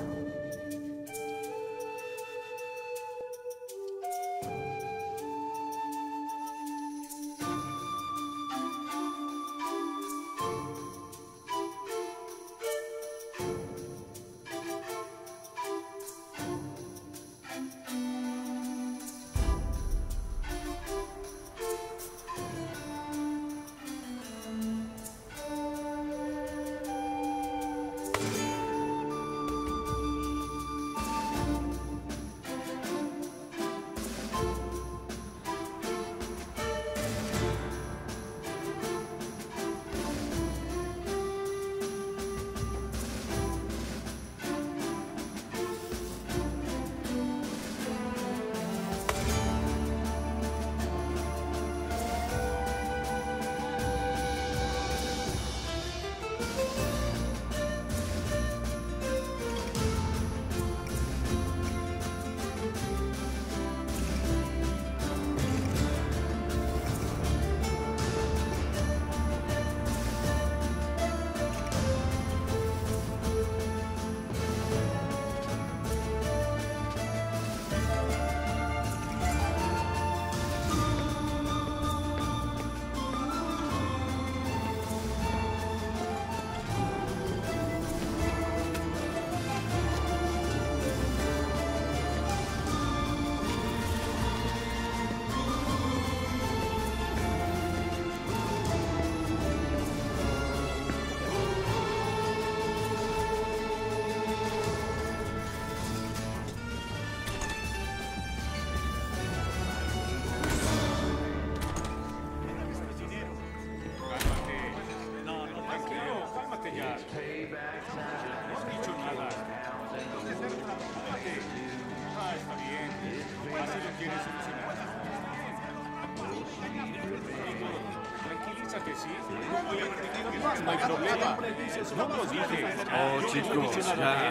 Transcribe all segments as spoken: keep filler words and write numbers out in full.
No hay problema. No lo dije. Oh, chicos, ya.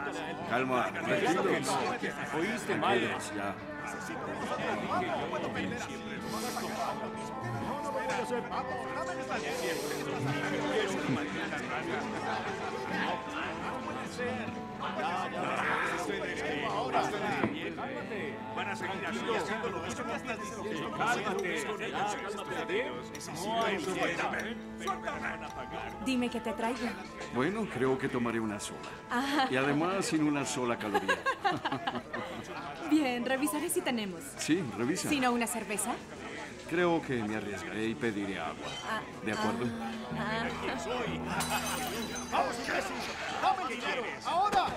Calma, tranquilos. Oíste mal. Ya. Van a seguir haciéndolo. Esto ya está diciendo. Cálmate. No hay suéltame. Dime que te traigo. Bueno, creo que tomaré una sola. Ah. Y además sin una sola caloría. Bien, revisaré si tenemos. Sí, revisa. ¿Si no una cerveza? Creo que me arriesgaré y pediré agua. Ah, ¿De acuerdo? Ah, ¡Vamos, Jesse! ¡Dame el dinero! ¡Ahora!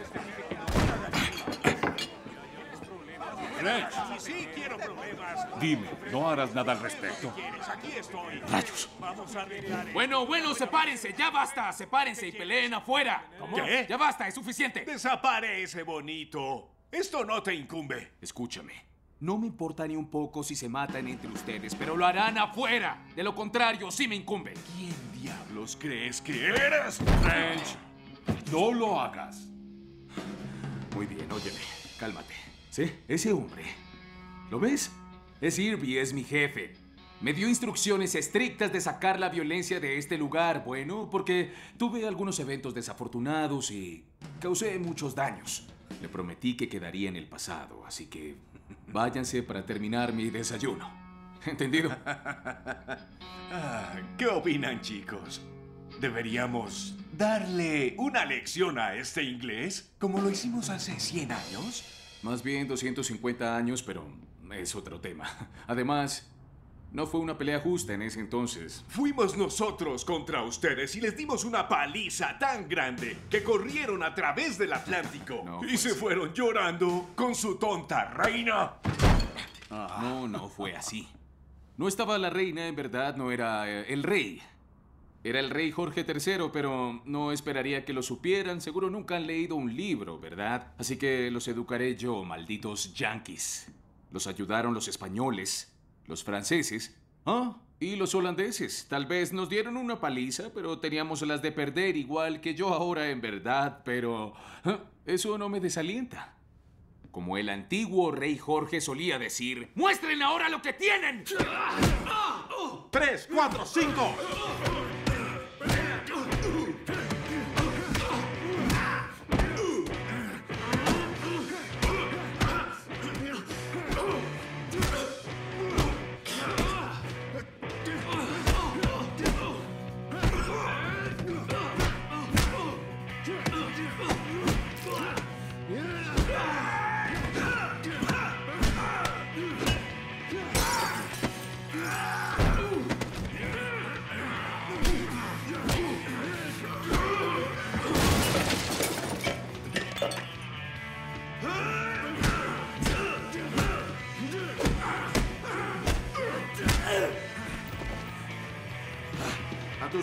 French, Sí, quiero problemas. dime, ¿no harás nada al respecto? Aquí estoy. ¡Rayos! Vamos a arreglar. Bueno, bueno, sepárense, ya basta, sepárense y peleen afuera. ¿Qué? Ya basta, es suficiente. Desaparece, bonito. Esto no te incumbe. Escúchame, no me importa ni un poco si se matan entre ustedes, pero lo harán afuera. De lo contrario, sí me incumbe. ¿Quién diablos crees que eres? French, no lo hagas. Muy bien, óyeme, cálmate. ¿Sí? Ese hombre, ¿lo ves? Es Irby, es mi jefe. Me dio instrucciones estrictas de sacar la violencia de este lugar, bueno, porque tuve algunos eventos desafortunados y causé muchos daños. Le prometí que quedaría en el pasado, así que váyanse para terminar mi desayuno. ¿Entendido? Ah, ¿qué opinan, chicos? ¿Deberíamos darle una lección a este inglés como lo hicimos hace cien años? Más bien doscientos cincuenta años, pero es otro tema. Además, no fue una pelea justa en ese entonces. Fuimos nosotros contra ustedes y les dimos una paliza tan grande que corrieron a través del Atlántico No, y pues. se fueron llorando con su tonta reina. No, no fue así. No estaba la reina, en verdad, no era eh, el rey. Era el rey Jorge tercero, pero no esperaría que lo supieran. Seguro nunca han leído un libro, ¿verdad? Así que los educaré yo, malditos yanquis. Los ayudaron los españoles, los franceses, ¿ah? Y los holandeses. Tal vez nos dieron una paliza, pero teníamos las de perder, igual que yo ahora, en verdad. Pero ¿ah? Eso no me desalienta. Como el antiguo rey Jorge solía decir, ¡muestren ahora lo que tienen! ¡Tres, cuatro, cinco!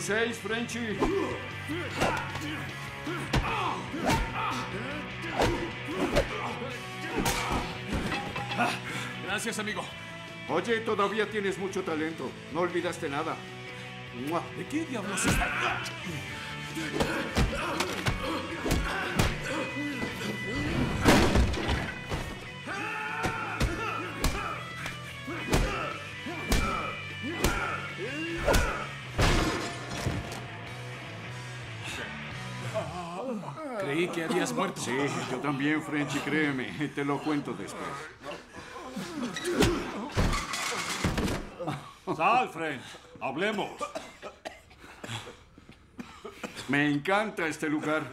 seis, Frenchy. Gracias, amigo. Oye, todavía tienes mucho talento. No olvidaste nada. ¡Mua! ¿De qué diablos está? Creí que habías muerto. Sí, yo también, Frenchy, créeme. Te lo cuento después. Sal, French. Hablemos. Me encanta este lugar.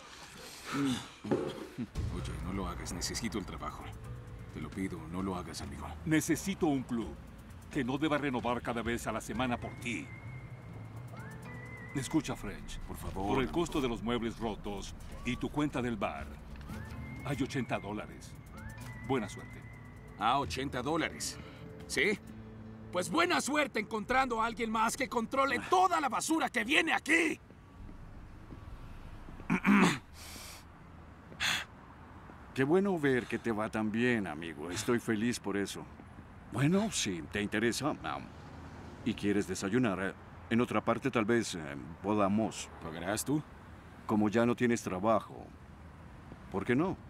Oye, no lo hagas. Necesito el trabajo. Te lo pido, no lo hagas, amigo. Necesito un club que no deba renovar cada vez a la semana por ti. Escucha, French. Por favor. Por el amigo. costo de los muebles rotos y tu cuenta del bar, hay ochenta dólares. Buena suerte. Ah, ochenta dólares. ¿Sí? Pues buena suerte encontrando a alguien más que controle toda la basura que viene aquí. Qué bueno ver que te va tan bien, amigo. Estoy feliz por eso. Bueno, si te interesa um, y quieres desayunar, eh, en otra parte tal vez eh, podamos. ¿Pagarás tú? Como ya no tienes trabajo, ¿por qué no?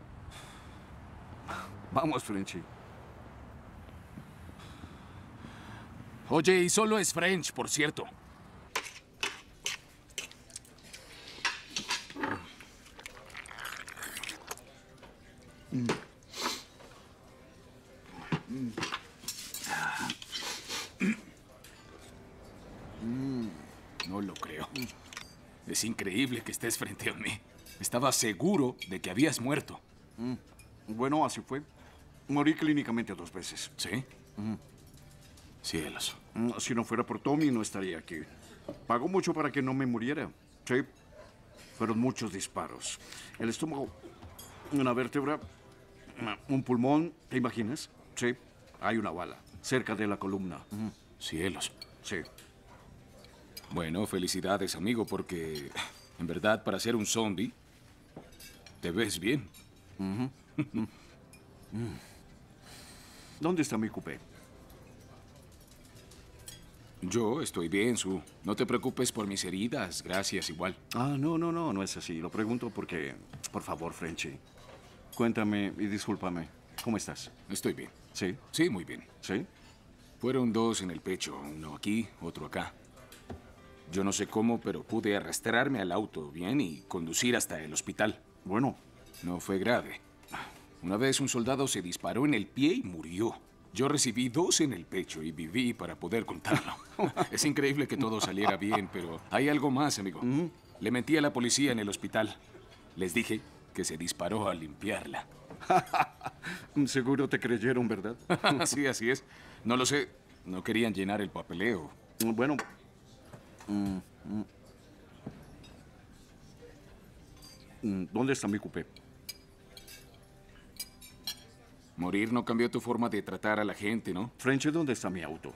Vamos, Frenchy. Oye, y solo es French, por cierto. No lo creo. Es increíble que estés frente a mí. Estaba seguro de que habías muerto. Bueno, así fue. Morí clínicamente dos veces. ¿Sí? Cielos. Mm, Si no fuera por Tommy, no estaría aquí. Pagó mucho para que no me muriera. Sí. Fueron muchos disparos. El estómago, una vértebra, un pulmón. ¿Te imaginas? Sí. Hay una bala cerca de la columna. Mm, Cielos. Sí. Bueno, felicidades, amigo, porque en verdad, para ser un zombie, te ves bien. ¿Dónde está mi coupé? Yo estoy bien, Sue. No te preocupes por mis heridas. Gracias, igual. Ah, no, no, no, no es así. Lo pregunto porque, por favor, Frenchy, cuéntame y discúlpame. ¿Cómo estás? Estoy bien. ¿Sí? Sí, muy bien. ¿Sí? Fueron dos en el pecho, uno aquí, otro acá. Yo no sé cómo, pero pude arrastrarme al auto bien y conducir hasta el hospital. Bueno, No fue grave. Una vez un soldado se disparó en el pie y murió. Yo recibí dos en el pecho y viví para poder contarlo. Es increíble que todo saliera bien, pero hay algo más, amigo. Le mentí a la policía en el hospital. Les dije que se disparó al limpiarla. seguro te creyeron, ¿verdad? Sí, así es. No lo sé. No querían llenar el papeleo. Bueno. mm, mm. Mm, ¿Dónde está mi coupé? Morir no cambió tu forma de tratar a la gente, ¿no? Frenchy, ¿dónde está mi auto?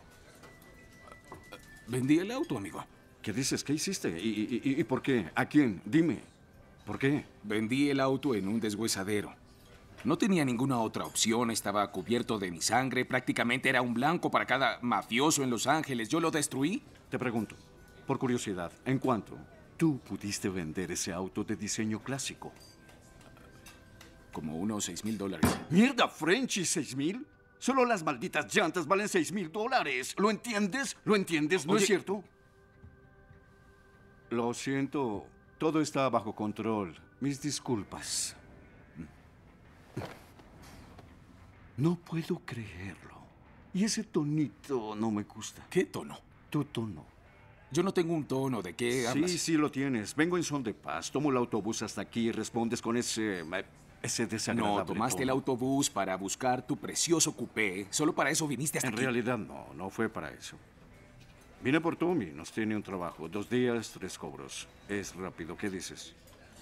Vendí el auto, amigo. ¿Qué dices? ¿Qué hiciste? ¿Y, y- y- y por qué? ¿A quién? Dime. ¿Por qué? Vendí el auto en un deshuesadero. No tenía ninguna otra opción, estaba cubierto de mi sangre, prácticamente era un blanco para cada mafioso en Los Ángeles. Yo lo destruí. Te pregunto, por curiosidad, ¿en cuánto tú pudiste vender ese auto de diseño clásico? Como unos seis mil dólares. ¡Mierda, Frenchy! ¿Seis mil? Solo las malditas llantas valen seis mil dólares. ¿Lo entiendes? ¿Lo entiendes? ¿No Oye. es cierto? Lo siento. Todo está bajo control. Mis disculpas. No puedo creerlo. Y ese tonito no me gusta. ¿Qué tono? Tu tono. Yo no tengo un tono. ¿De qué hablas? Sí, sí lo tienes. Vengo en son de paz. Tomo el autobús hasta aquí y respondes con ese... eh, ese desagradable No, tomaste el tono. autobús para buscar tu precioso coupé. Solo para eso viniste hasta En aquí. realidad no, no fue para eso. Vine por Tommy, nos tiene un trabajo. Dos días, tres cobros. Es rápido, ¿qué dices?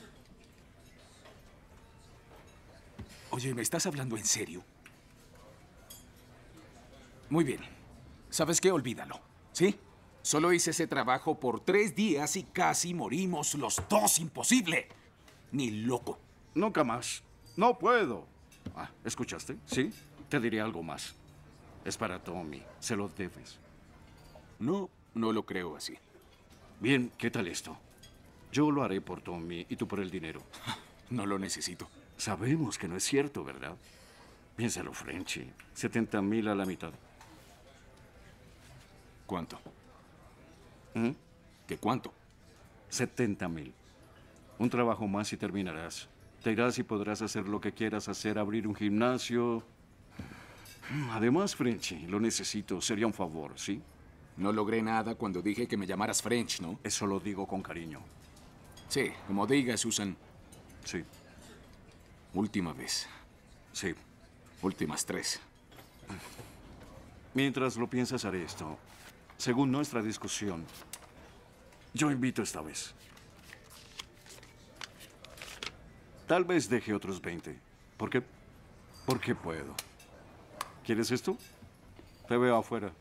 Oye, ¿me estás hablando en serio? Muy bien. ¿Sabes qué? Olvídalo. ¿Sí? Solo hice ese trabajo por tres días y casi morimos los dos. Imposible. Ni loco. Nunca más. No puedo. Ah, ¿escuchaste? Sí. Te diré algo más. Es para Tommy. Se lo debes. No, no lo creo así. Bien, ¿qué tal esto? Yo lo haré por Tommy y tú por el dinero. No lo necesito. Sabemos que no es cierto, ¿verdad? Piénsalo, Frenchy. setenta mil a la mitad. ¿Cuánto? ¿Mm? ¿Qué cuánto? setenta mil. Un trabajo más y terminarás. Te irás y podrás hacer lo que quieras hacer, abrir un gimnasio. Además, Frenchy, lo necesito. Sería un favor, ¿sí? No logré nada cuando dije que me llamaras French, ¿no? Eso lo digo con cariño. Sí, como digas, Susan. Sí, Última vez. sí. Últimas tres. Mientras lo piensas, haré esto. Según nuestra discusión, yo invito esta vez. Tal vez deje otros veinte. ¿Por qué? Porque puedo. ¿Quieres esto? Te veo afuera.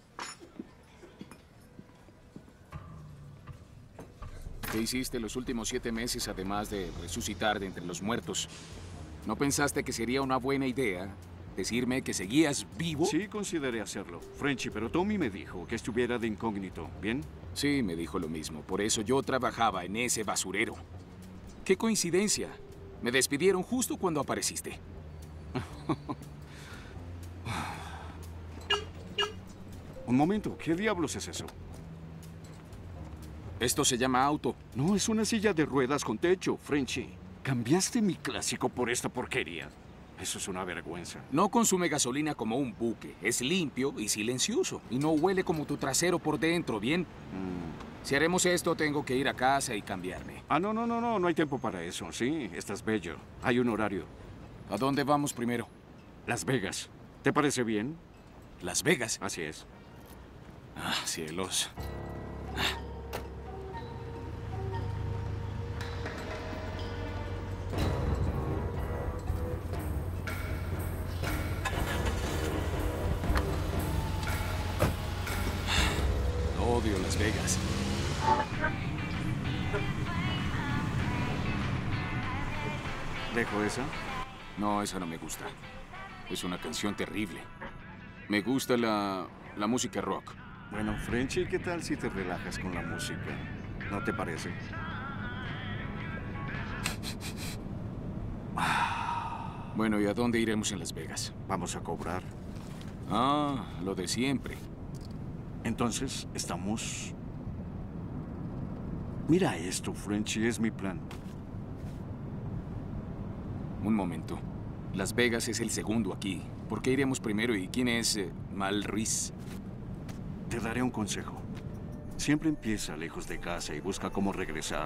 ¿Qué hiciste los últimos siete meses además de resucitar de entre los muertos? ¿No pensaste que sería una buena idea decirme que seguías vivo? Sí, consideré hacerlo, Frenchy, pero Tommy me dijo que estuviera de incógnito, ¿bien? Sí, me dijo lo mismo. Por eso yo trabajaba en ese basurero. ¡Qué coincidencia! Me despidieron justo cuando apareciste. Un momento, ¿qué diablos es eso? Esto se llama auto. No, es una silla de ruedas con techo, Frenchy. Cambiaste mi clásico por esta porquería. Eso es una vergüenza. No consume gasolina como un buque. Es limpio y silencioso. Y no huele como tu trasero por dentro, ¿bien? Mm. Si haremos esto, tengo que ir a casa y cambiarme. Ah, no, no, no, no, no hay tiempo para eso. Sí, estás bello. Hay un horario. ¿A dónde vamos primero? Las Vegas. ¿Te parece bien? Las Vegas. Así es. Ah, cielos. Odio Las Vegas. ¿Dejo esa? No, esa no me gusta. Es una canción terrible. Me gusta la, la música rock. Bueno, Frenchy, ¿qué tal si te relajas con la música? ¿No te parece? Bueno, ¿y a dónde iremos en Las Vegas? Vamos a cobrar. Ah, lo de siempre. Entonces, estamos... Mira esto, Frenchy, es mi plan. Un momento. Las Vegas es el segundo aquí. ¿Por qué iremos primero y quién es eh, Mal Reese? Te daré un consejo. Siempre empieza lejos de casa y busca cómo regresar.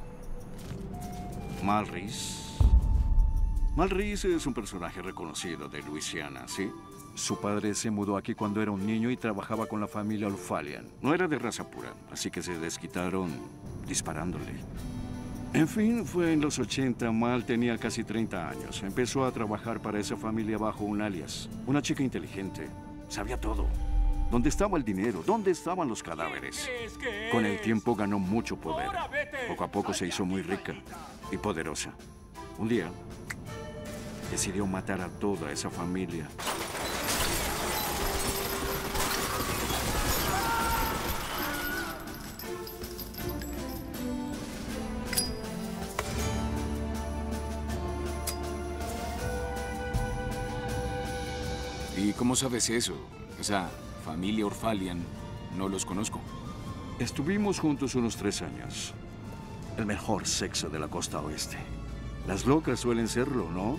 Mal Reese... Mal Reese es un personaje reconocido de Luisiana, ¿sí? Su padre se mudó aquí cuando era un niño y trabajaba con la familia O'Fallon. No era de raza pura, así que se desquitaron disparándole. En fin, fue en los ochenta. Mal tenía casi treinta años. Empezó a trabajar para esa familia bajo un alias. Una chica inteligente. Sabía todo. ¿Dónde estaba el dinero? ¿Dónde estaban los cadáveres? Con el tiempo ganó mucho poder. Poco a poco se hizo muy rica y poderosa. Un día, decidió matar a toda esa familia. ¿Y cómo sabes eso? Esa familia O'Fallon, no los conozco. Estuvimos juntos unos tres años. El mejor sexo de la costa oeste. Las locas suelen serlo, ¿no?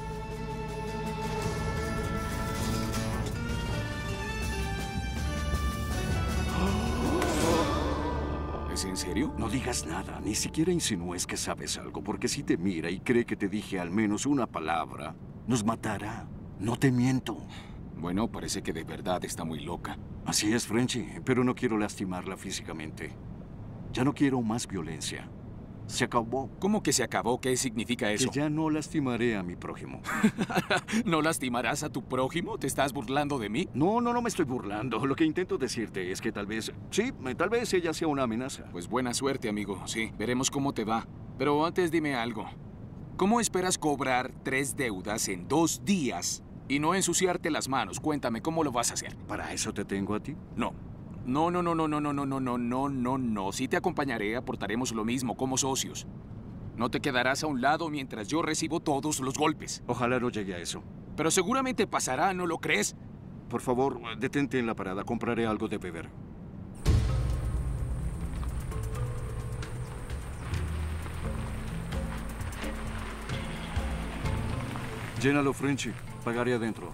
¿Es en serio? No digas nada, ni siquiera insinúes que sabes algo, porque si te mira y cree que te dije al menos una palabra, nos matará. No te miento. Bueno, parece que de verdad está muy loca. Así es, Frenchy, pero no quiero lastimarla físicamente. Ya no quiero más violencia. Se acabó. ¿Cómo que se acabó? ¿Qué significa eso? Que ya no lastimaré a mi prójimo. ¿No lastimarás a tu prójimo? ¿Te estás burlando de mí? No, no, no me estoy burlando. Lo que intento decirte es que tal vez... Sí, tal vez ella sea una amenaza. Pues buena suerte, amigo. Sí, veremos cómo te va. Pero antes dime algo. ¿Cómo esperas cobrar tres deudas en dos días y no ensuciarte las manos? Cuéntame, ¿cómo lo vas a hacer? ¿Para eso te tengo a ti? No. No, no, no, no, no, no, no, no, no, no, no, no. Si te acompañaré, aportaremos lo mismo como socios. No te quedarás a un lado mientras yo recibo todos los golpes. Ojalá no llegue a eso. Pero seguramente pasará, ¿no lo crees? Por favor, detente en la parada. Compraré algo de beber. Llénalo, Frenchy. Pagaré adentro.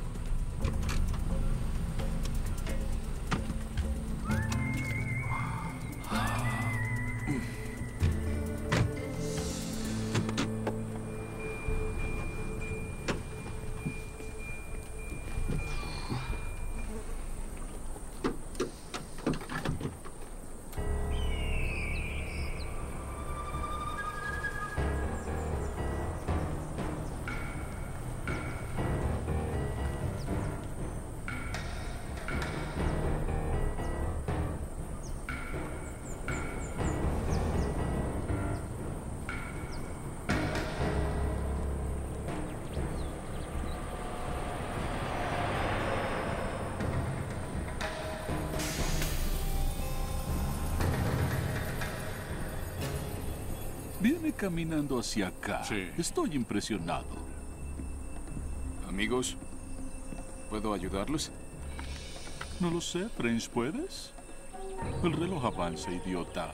Viene caminando hacia acá. Sí. Estoy impresionado. Amigos, ¿puedo ayudarlos? No lo sé, French, ¿puedes? El reloj avanza, idiota.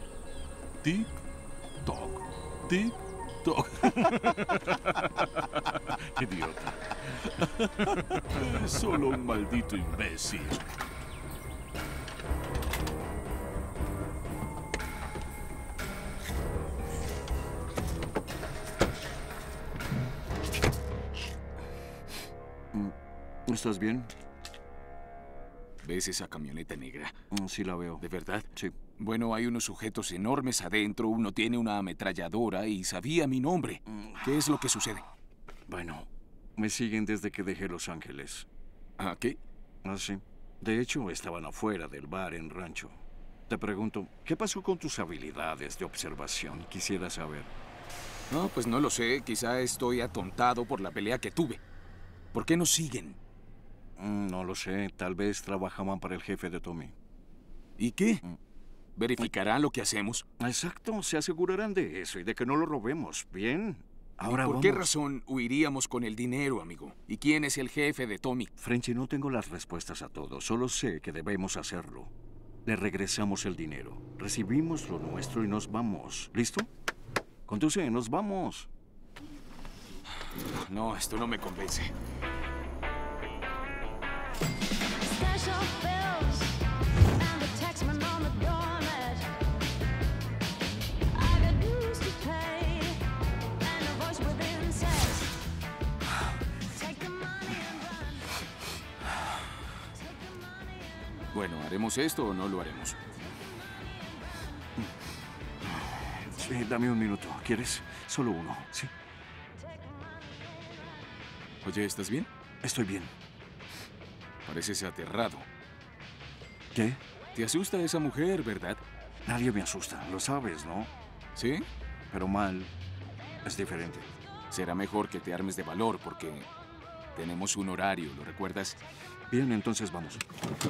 Tic-toc, tic-toc. Idiota. Es solo un maldito imbécil. ¿Estás bien? ¿Ves esa camioneta negra? Mm, Sí la veo. ¿De verdad? Sí. Bueno, hay unos sujetos enormes adentro, uno tiene una ametralladora y sabía mi nombre. ¿Qué es lo que sucede? Bueno, me siguen desde que dejé Los Ángeles. ¿Ah, qué? Ah, sí. De hecho, estaban afuera del bar en Rancho. Te pregunto, ¿qué pasó con tus habilidades de observación? Quisiera saber. No, pues no lo sé. Quizá estoy atontado por la pelea que tuve. ¿Por qué nos siguen? Mm, No lo sé. Tal vez trabajaban para el jefe de Tommy. ¿Y qué? ¿Verificarán lo que hacemos? Exacto. Se asegurarán de eso y de que no lo robemos. Bien. Ahora ¿Y por vamos. qué razón huiríamos con el dinero, amigo? ¿Y quién es el jefe de Tommy? Frenchy, no tengo las respuestas a todo. Solo sé que debemos hacerlo. Le regresamos el dinero. Recibimos lo nuestro y nos vamos. ¿Listo? Conduce, nos vamos. No, esto no me convence. Special bills and the taxman on the doormat. I got dues to pay and a voice within says, take the money and run. Take the money and run. Bueno, ¿haremos esto o no lo haremos? Sí, dame un minuto. ¿Quieres? Solo uno. Sí. Oye, ¿estás bien? Estoy bien. Pareces aterrado. ¿Qué? Te asusta esa mujer, ¿verdad? Nadie me asusta. Lo sabes, ¿no? ¿Sí? Pero mal es diferente. Será mejor que te armes de valor porque tenemos un horario, ¿lo recuerdas? Bien, entonces vamos.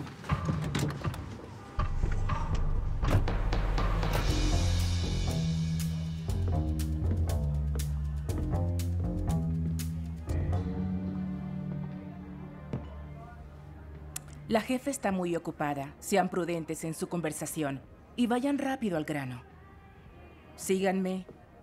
La jefa está muy ocupada. Sean prudentes en su conversación y vayan rápido al grano. Síganme.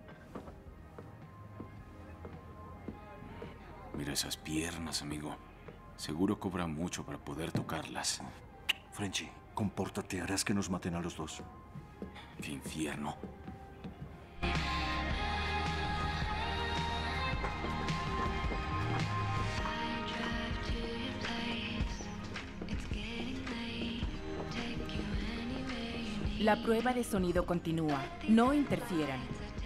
Mira esas piernas, amigo. Seguro cobra mucho para poder tocarlas. Frenchy, compórtate. Harás que nos maten a los dos. ¡Qué infierno! La prueba de sonido continúa. No interfieran.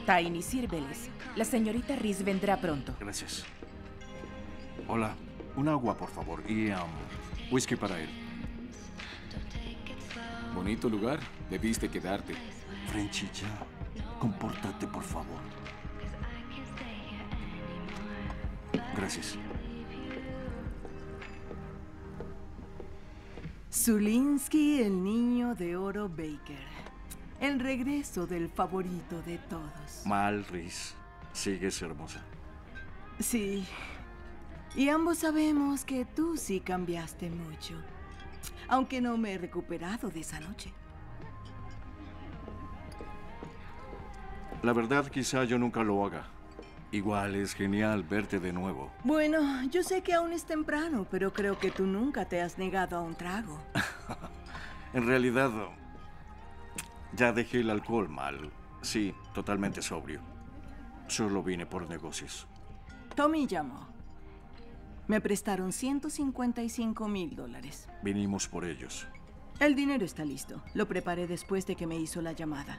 Tiny, sírveles. La señorita Reese vendrá pronto. Gracias. Hola, un agua, por favor, y um, whisky para él. Bonito lugar. Debiste quedarte. Frenchy, ya. Compórtate, por favor. Gracias. Zulinski, el niño de oro Baker. El regreso del favorito de todos. Mal, Reese. Sigues hermosa. Sí. Y ambos sabemos que tú sí cambiaste mucho. Aunque no me he recuperado de esa noche. La verdad, quizá yo nunca lo haga. Igual es genial verte de nuevo. Bueno, yo sé que aún es temprano, pero creo que tú nunca te has negado a un trago. En realidad, ya dejé el alcohol mal. Sí, totalmente sobrio. Solo vine por negocios. Tommy llamó. Me prestaron ciento cincuenta y cinco mil dólares. Vinimos por ellos. El dinero está listo. Lo preparé después de que me hizo la llamada.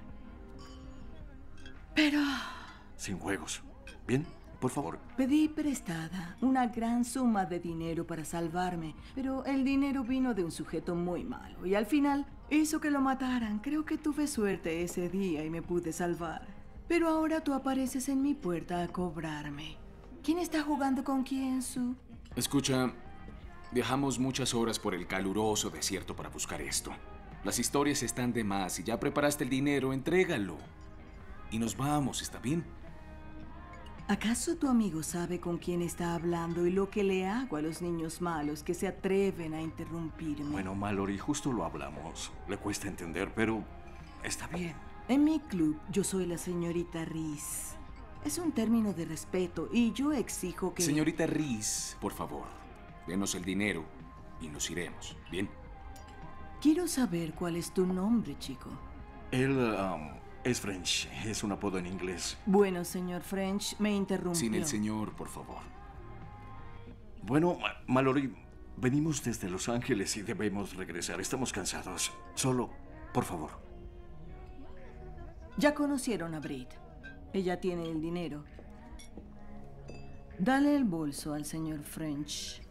Pero Sin juegos. ¿Bien? Por favor. pedí prestada una gran suma de dinero para salvarme, pero el dinero vino de un sujeto muy malo y al final hizo que lo mataran. Creo que tuve suerte ese día y me pude salvar. Pero ahora tú apareces en mi puerta a cobrarme. ¿Quién está jugando con quién, Sue? Escucha, viajamos muchas horas por el caluroso desierto para buscar esto. Las historias están de más y ya preparaste el dinero, entrégalo. Y nos vamos, ¿está bien? ¿Acaso tu amigo sabe con quién está hablando y lo que le hago a los niños malos que se atreven a interrumpirme? Bueno, Mallory, justo lo hablamos. Le cuesta entender, pero está bien. En mi club, yo soy la señorita Reese. Es un término de respeto y yo exijo que... Señorita Reese, por favor, denos el dinero y nos iremos, ¿bien? Quiero saber cuál es tu nombre, chico. Él um, es French. Es un apodo en inglés. Bueno, señor French, me interrumpió. Sin el señor, por favor. Bueno, Ma- Mallory, venimos desde Los Ángeles y debemos regresar. Estamos cansados. Solo, por favor. Ya conocieron a Brit. Ella tiene el dinero. Dale el bolso al señor French.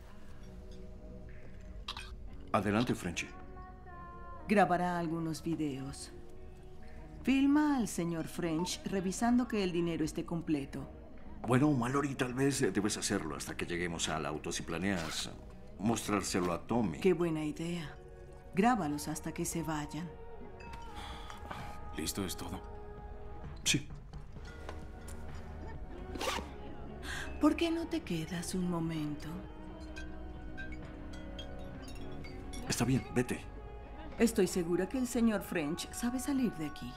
Adelante, Frenchy. Grabará algunos videos. Filma al señor French revisando que el dinero esté completo. Bueno, Mallory, tal vez eh, debes hacerlo hasta que lleguemos al auto si planeas eh, mostrárselo a Tommy. Qué buena idea. Grábalos hasta que se vayan. ¿Listo es todo? Sí. ¿Por qué no te quedas un momento? Está bien, vete. Estoy segura que el señor French sabe salir de aquí.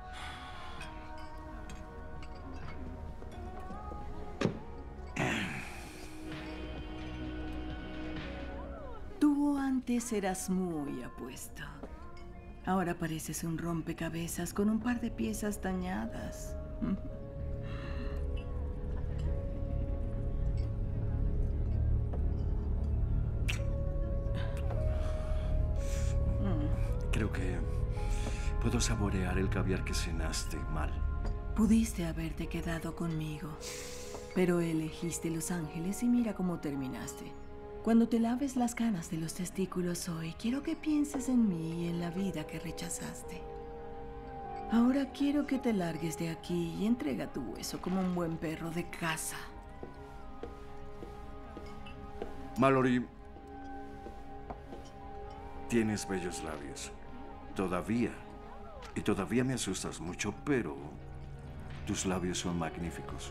Tú antes eras muy apuesto. Ahora pareces un rompecabezas con un par de piezas dañadas. Creo que puedo saborear el caviar que cenaste mal. Pudiste haberte quedado conmigo, pero elegiste Los Ángeles y mira cómo terminaste. Cuando te laves las canas de los testículos hoy, quiero que pienses en mí y en la vida que rechazaste. Ahora quiero que te largues de aquí y entrega tu hueso como un buen perro de casa. Mallory, tienes bellos labios. Todavía. Y todavía me asustas mucho, pero tus labios son magníficos.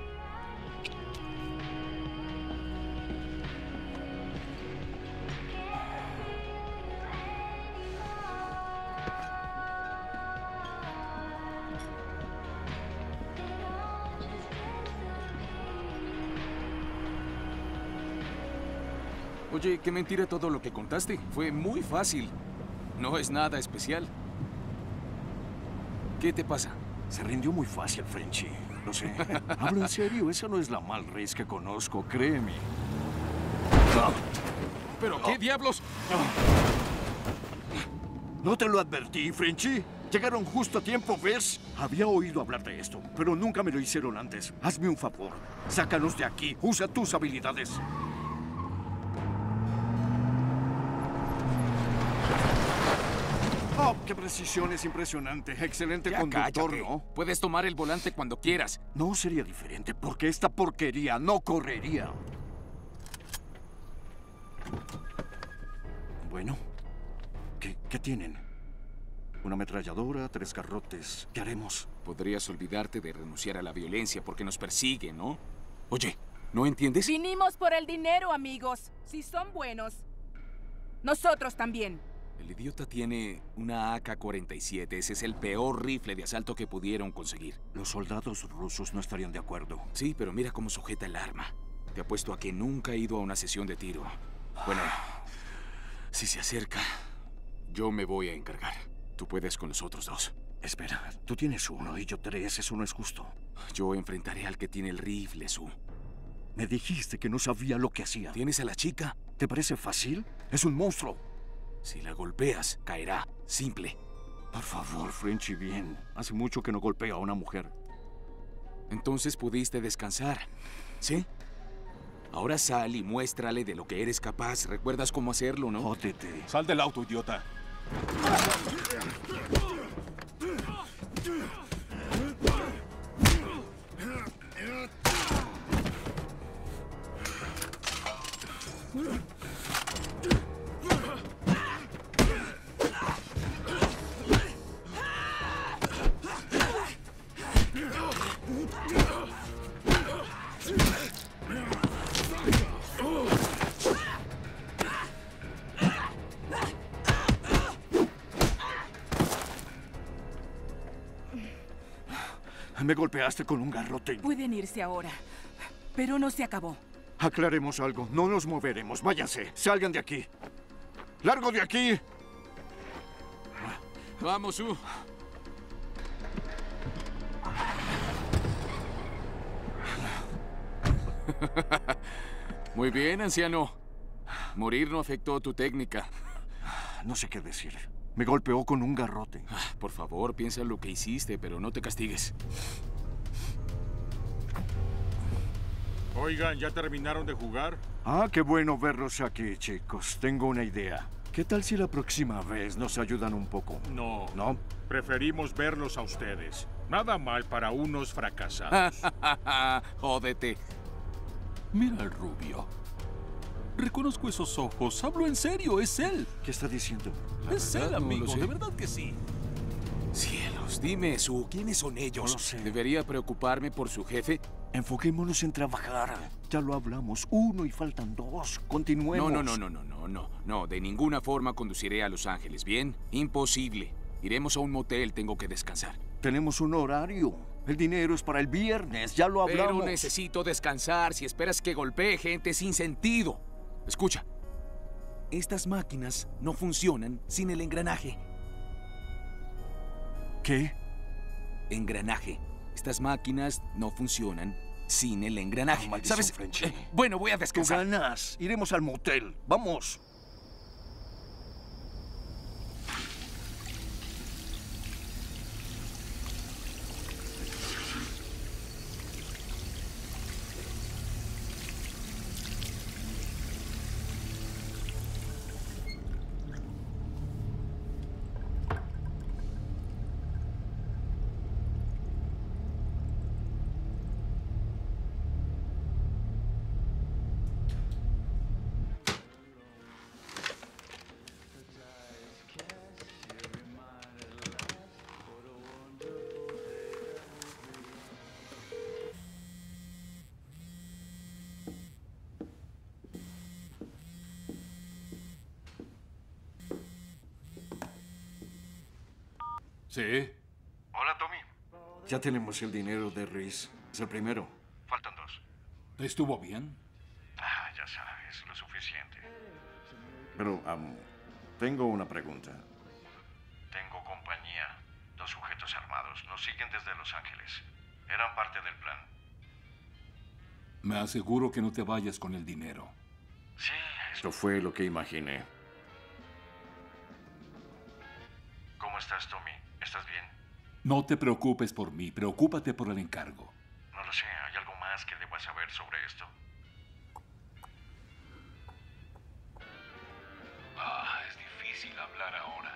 Oye, qué mentira todo lo que contaste. Fue muy fácil. No es nada especial. ¿Qué te pasa? Se rindió muy fácil, Frenchy. Lo sé. Hablo en serio. Esa no es la mal Reese que conozco, créeme. ¿Pero qué diablos? ¿No te lo advertí, Frenchy? Llegaron justo a tiempo, ¿ves? Había oído hablar de esto, pero nunca me lo hicieron antes. Hazme un favor. Sácanos de aquí. Usa tus habilidades. Oh, qué precisión, es impresionante. Excelente Ya conductor, cállate. ¿no? Puedes tomar el volante cuando quieras. No sería diferente, porque esta porquería no correría. Bueno, ¿qué, qué tienen? Una ametralladora, tres garrotes. ¿Qué haremos? Podrías olvidarte de renunciar a la violencia porque nos persigue, ¿no? Oye, ¿no entiendes? Vinimos por el dinero, amigos. Si son buenos, nosotros también. El idiota tiene una A K cuarenta y siete. Ese es el peor rifle de asalto que pudieron conseguir. Los soldados rusos no estarían de acuerdo. Sí, pero mira cómo sujeta el arma. Te apuesto a que nunca ha ido a una sesión de tiro. Bueno, si se acerca, yo me voy a encargar. Tú puedes con los otros dos. Espera, tú tienes uno y yo tres. Eso no es justo. Yo enfrentaré al que tiene el rifle, Sue. Me dijiste que no sabía lo que hacía. ¿Tienes a la chica? ¿Te parece fácil? Es un monstruo. Si la golpeas, caerá. Simple. Por favor, Frenchy, bien. Hace mucho que no golpeo a una mujer. Entonces pudiste descansar, ¿sí? Ahora sal y muéstrale de lo que eres capaz. ¿Recuerdas cómo hacerlo, no? Jódete. Sal del auto, idiota. Me golpeaste con un garrote. Pueden irse ahora, pero no se acabó. Aclaremos algo. No nos moveremos. Váyanse. Salgan de aquí. ¡Largo de aquí! Vamos, Sue. Muy bien, anciano. Morir no afectó tu técnica. No sé qué decir. Me golpeó con un garrote. Por favor, piensa en lo que hiciste, pero no te castigues. Oigan, ¿ya terminaron de jugar? Ah, qué bueno verlos aquí, chicos. Tengo una idea. ¿Qué tal si la próxima vez nos ayudan un poco? No. ¿No? Preferimos verlos a ustedes. Nada mal para unos fracasados. Jódete. Mira al rubio. Reconozco esos ojos. Hablo en serio, es él. ¿Qué está diciendo? La Es verdad, él, no lo amigo. sé. De verdad que sí. Cielos, dime, Sue, ¿quiénes son ellos? No lo sé. ¿Debería preocuparme por su jefe? Enfoquémonos en trabajar. Ya lo hablamos. Uno y faltan dos. Continuemos. No, no, no, no, no, no, no. No, de ninguna forma conduciré a Los Ángeles, ¿bien? Imposible. Iremos a un motel, tengo que descansar. Tenemos un horario. El dinero es para el viernes. Ya lo hablamos. Pero necesito descansar. Si esperas que golpee gente sin sentido. Escucha. Estas máquinas no funcionan sin el engranaje. ¿Qué? Engranaje. Estas máquinas no funcionan sin el engranaje. Ah, maldición, ¿Sabes? Frenchy. Eh, bueno, voy a Tú descansar. ganas. Iremos al motel. Vamos. Sí. Hola, Tommy. Ya tenemos el dinero de Reese. Es el primero. Faltan dos. ¿Estuvo bien? Ah, ya sabes, lo suficiente. Pero, am, tengo una pregunta. Tengo compañía. Dos sujetos armados. Nos siguen desde Los Ángeles. Eran parte del plan. Me aseguro que no te vayas con el dinero. Sí, esto fue lo que imaginé. ¿Cómo estás, Tommy? ¿Estás No te preocupes por mí, preocúpate por el encargo. No lo sé, ¿hay algo más que deba saber sobre esto? Ah, es difícil hablar ahora.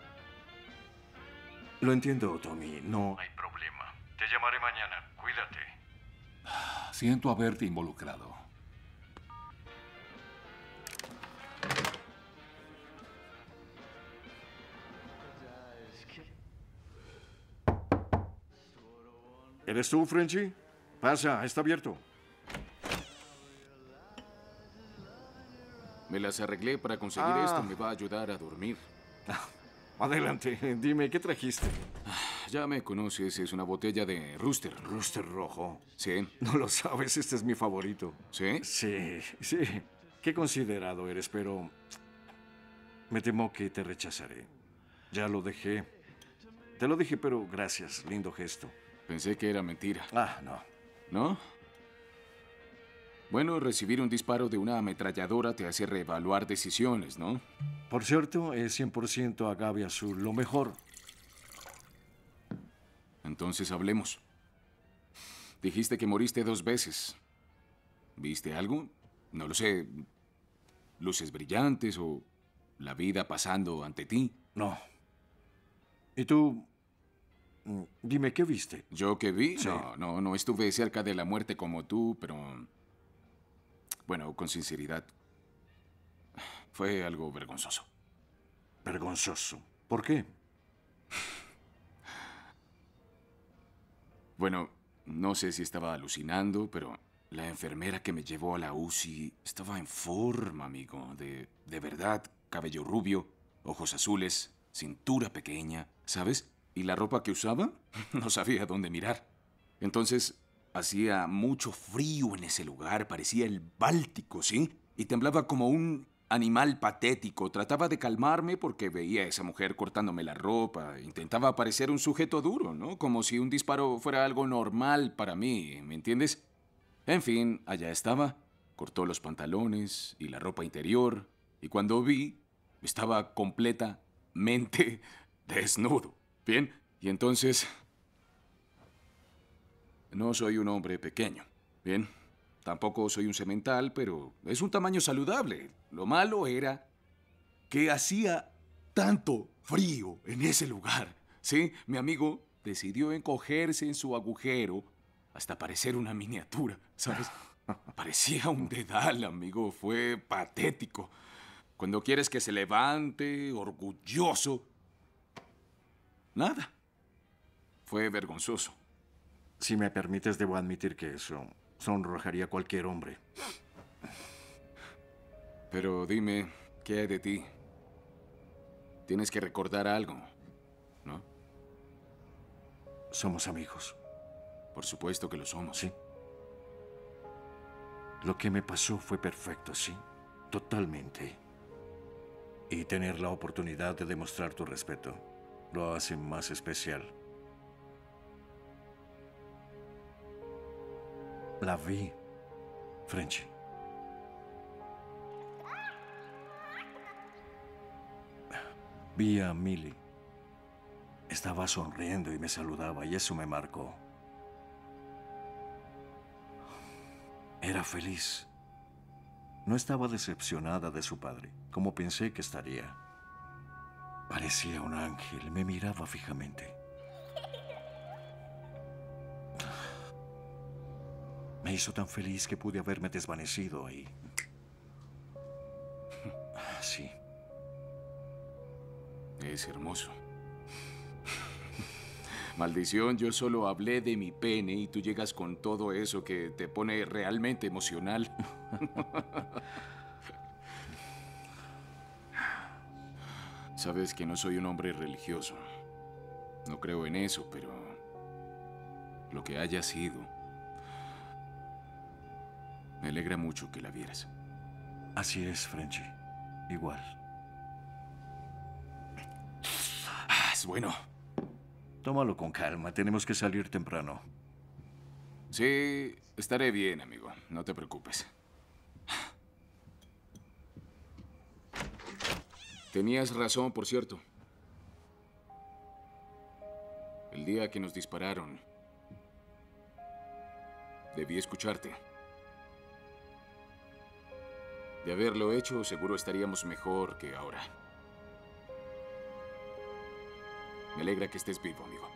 Lo entiendo, Tommy, no hay problema. Te llamaré mañana, cuídate. Siento haberte involucrado. ¿Eres tú, Frenchy? Pasa, está abierto. Me las arreglé para conseguir Ah. esto. Me va a ayudar a dormir. Adelante, dime, ¿qué trajiste? Ya me conoces, es una botella de Rooster. Rooster rojo. Sí. No lo sabes, este es mi favorito. ¿Sí? Sí, sí. Qué considerado eres, pero me temo que te rechazaré. Ya lo dejé. Te lo dije, pero gracias, lindo gesto. Pensé que era mentira. Ah, no. ¿No? Bueno, recibir un disparo de una ametralladora te hace reevaluar decisiones, ¿no? Por cierto, es cien por ciento agave azul, lo mejor. Entonces hablemos. Dijiste que moriste dos veces. ¿Viste algo? No lo sé. ¿Luces brillantes o la vida pasando ante ti? No. ¿Y tú? Mm, Dime, ¿qué viste? ¿Yo qué vi? Sí. No, no, no estuve cerca de la muerte como tú, pero... Bueno, con sinceridad, fue algo vergonzoso. Vergonzoso. ¿Por qué? Bueno, no sé si estaba alucinando, pero la enfermera que me llevó a la U C I estaba en forma, amigo. De, de verdad, cabello rubio, ojos azules, cintura pequeña, ¿sabes? Y la ropa que usaba, no sabía dónde mirar. Entonces, hacía mucho frío en ese lugar, parecía el Báltico, ¿sí? Y temblaba como un animal patético. Trataba de calmarme porque veía a esa mujer cortándome la ropa. Intentaba parecer un sujeto duro, ¿no? Como si un disparo fuera algo normal para mí, ¿me entiendes? En fin, allá estaba. Cortó los pantalones y la ropa interior. Y cuando vi, estaba completamente desnudo. ¿Bien? Y entonces... No soy un hombre pequeño, ¿bien? Tampoco soy un semental, pero es un tamaño saludable. Lo malo era que hacía tanto frío en ese lugar, ¿sí? Mi amigo decidió encogerse en su agujero hasta parecer una miniatura, ¿sabes? Parecía un dedal, amigo. Fue patético. Cuando quieres que se levante, orgulloso... Nada. Fue vergonzoso. Si me permites, debo admitir que eso sonrojaría a cualquier hombre. Pero dime, ¿qué hay de ti? Tienes que recordar algo, ¿no? Somos amigos. Por supuesto que lo somos. Sí. Lo que me pasó fue perfecto, sí. Totalmente. Y tener la oportunidad de demostrar tu respeto lo hace más especial. La vi, Frenchy. Vi a Millie. Estaba sonriendo y me saludaba y eso me marcó. Era feliz. No estaba decepcionada de su padre, como pensé que estaría. Parecía un ángel, me miraba fijamente. Me hizo tan feliz que pude haberme desvanecido ahí. Sí. Es hermoso. Maldición, yo solo hablé de mi pene y tú llegas con todo eso que te pone realmente emocional. Sabes que no soy un hombre religioso. No creo en eso, pero lo que haya sido, me alegra mucho que la vieras. Así es, Frenchy. Igual. Ah, es bueno. Tómalo con calma. Tenemos que salir temprano. Sí, estaré bien, amigo. No te preocupes. Tenías razón, por cierto. El día que nos dispararon, debí escucharte. De haberlo hecho, seguro estaríamos mejor que ahora. Me alegra que estés vivo, amigo.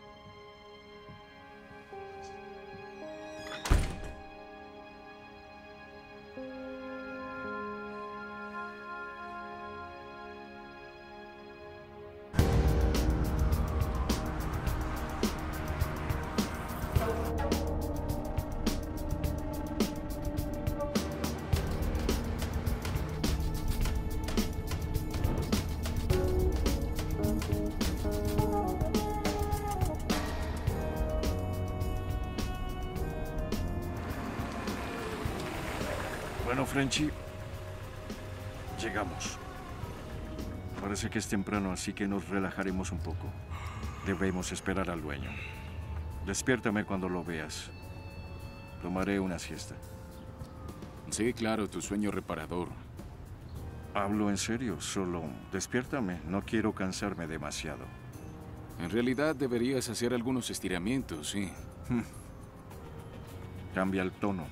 Bueno, Frenchy, llegamos. Parece que es temprano, así que nos relajaremos un poco. Debemos esperar al dueño. Despiértame cuando lo veas. Tomaré una siesta. Sí, claro, tu sueño reparador. Hablo en serio, solo despiértame. No quiero cansarme demasiado. En realidad deberías hacer algunos estiramientos, sí. Cambia el tono.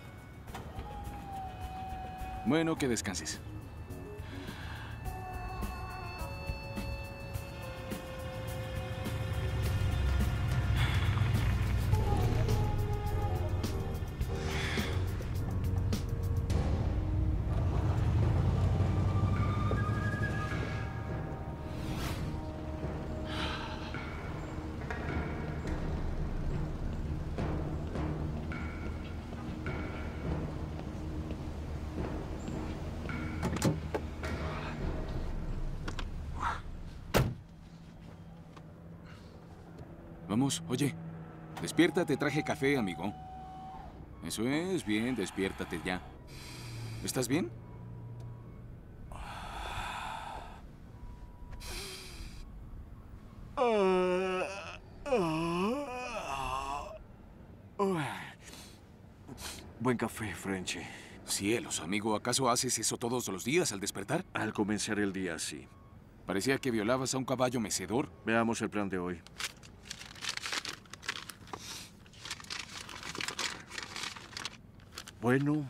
Bueno, que descanses. Vamos, oye. Despiértate, traje café, amigo. Eso es, bien, despiértate ya. ¿Estás bien? Buen café, Frenchy. Cielos, amigo, ¿acaso haces eso todos los días al despertar? Al comenzar el día, sí. Parecía que violabas a un caballo mecedor. Veamos el plan de hoy. Bueno.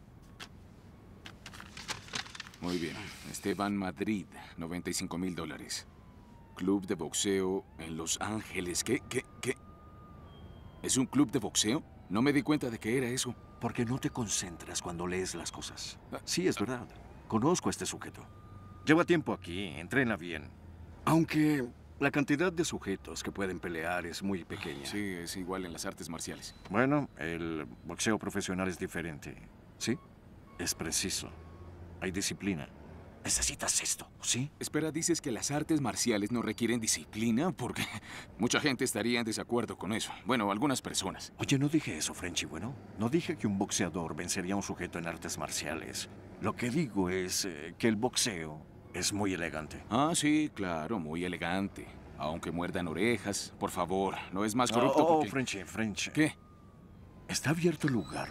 Muy bien. Esteban Madrid, noventa y cinco mil dólares. Club de boxeo en Los Ángeles. ¿Qué? ¿Qué? ¿Qué? ¿Es un club de boxeo? No me di cuenta de que era eso. Porque no te concentras cuando lees las cosas. Sí, es verdad. Conozco a este sujeto. Lleva tiempo aquí, entrena bien. Aunque la cantidad de sujetos que pueden pelear es muy pequeña. Sí, es igual en las artes marciales. Bueno, el boxeo profesional es diferente. ¿Sí? Es preciso. Hay disciplina. Necesitas esto, ¿sí? Espera, ¿dices que las artes marciales no requieren disciplina? Porque mucha gente estaría en desacuerdo con eso. Bueno, algunas personas. Oye, no dije eso, Frenchy, bueno. No dije que un boxeador vencería a un sujeto en artes marciales. Lo que digo es eh, que el boxeo es muy elegante. Ah, sí, claro, muy elegante. Aunque muerdan orejas, por favor, no es más corrupto Oh, oh porque... Frenchy, Frenchy. ¿Qué? Está abierto el lugar.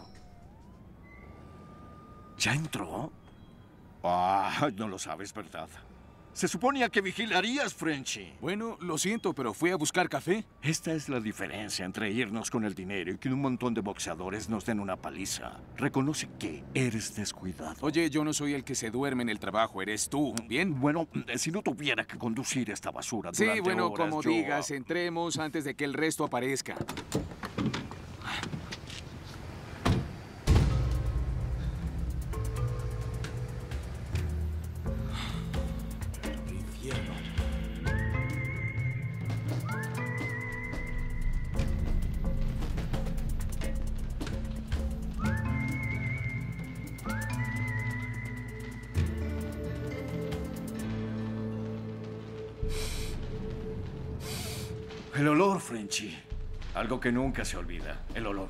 ¿Ya entró? Ah, no lo sabes, ¿verdad? Se suponía que vigilarías, Frenchy. Bueno, lo siento, pero fui a buscar café. Esta es la diferencia entre irnos con el dinero y que un montón de boxeadores nos den una paliza. Reconoce que eres descuidado. Oye, yo no soy el que se duerme en el trabajo, eres tú, ¿bien? Bueno, si no tuviera que conducir esta basura Sí, durante bueno, horas, como yo- digas, entremos antes de que el resto aparezca. El olor, Frenchy. Algo que nunca se olvida. El olor.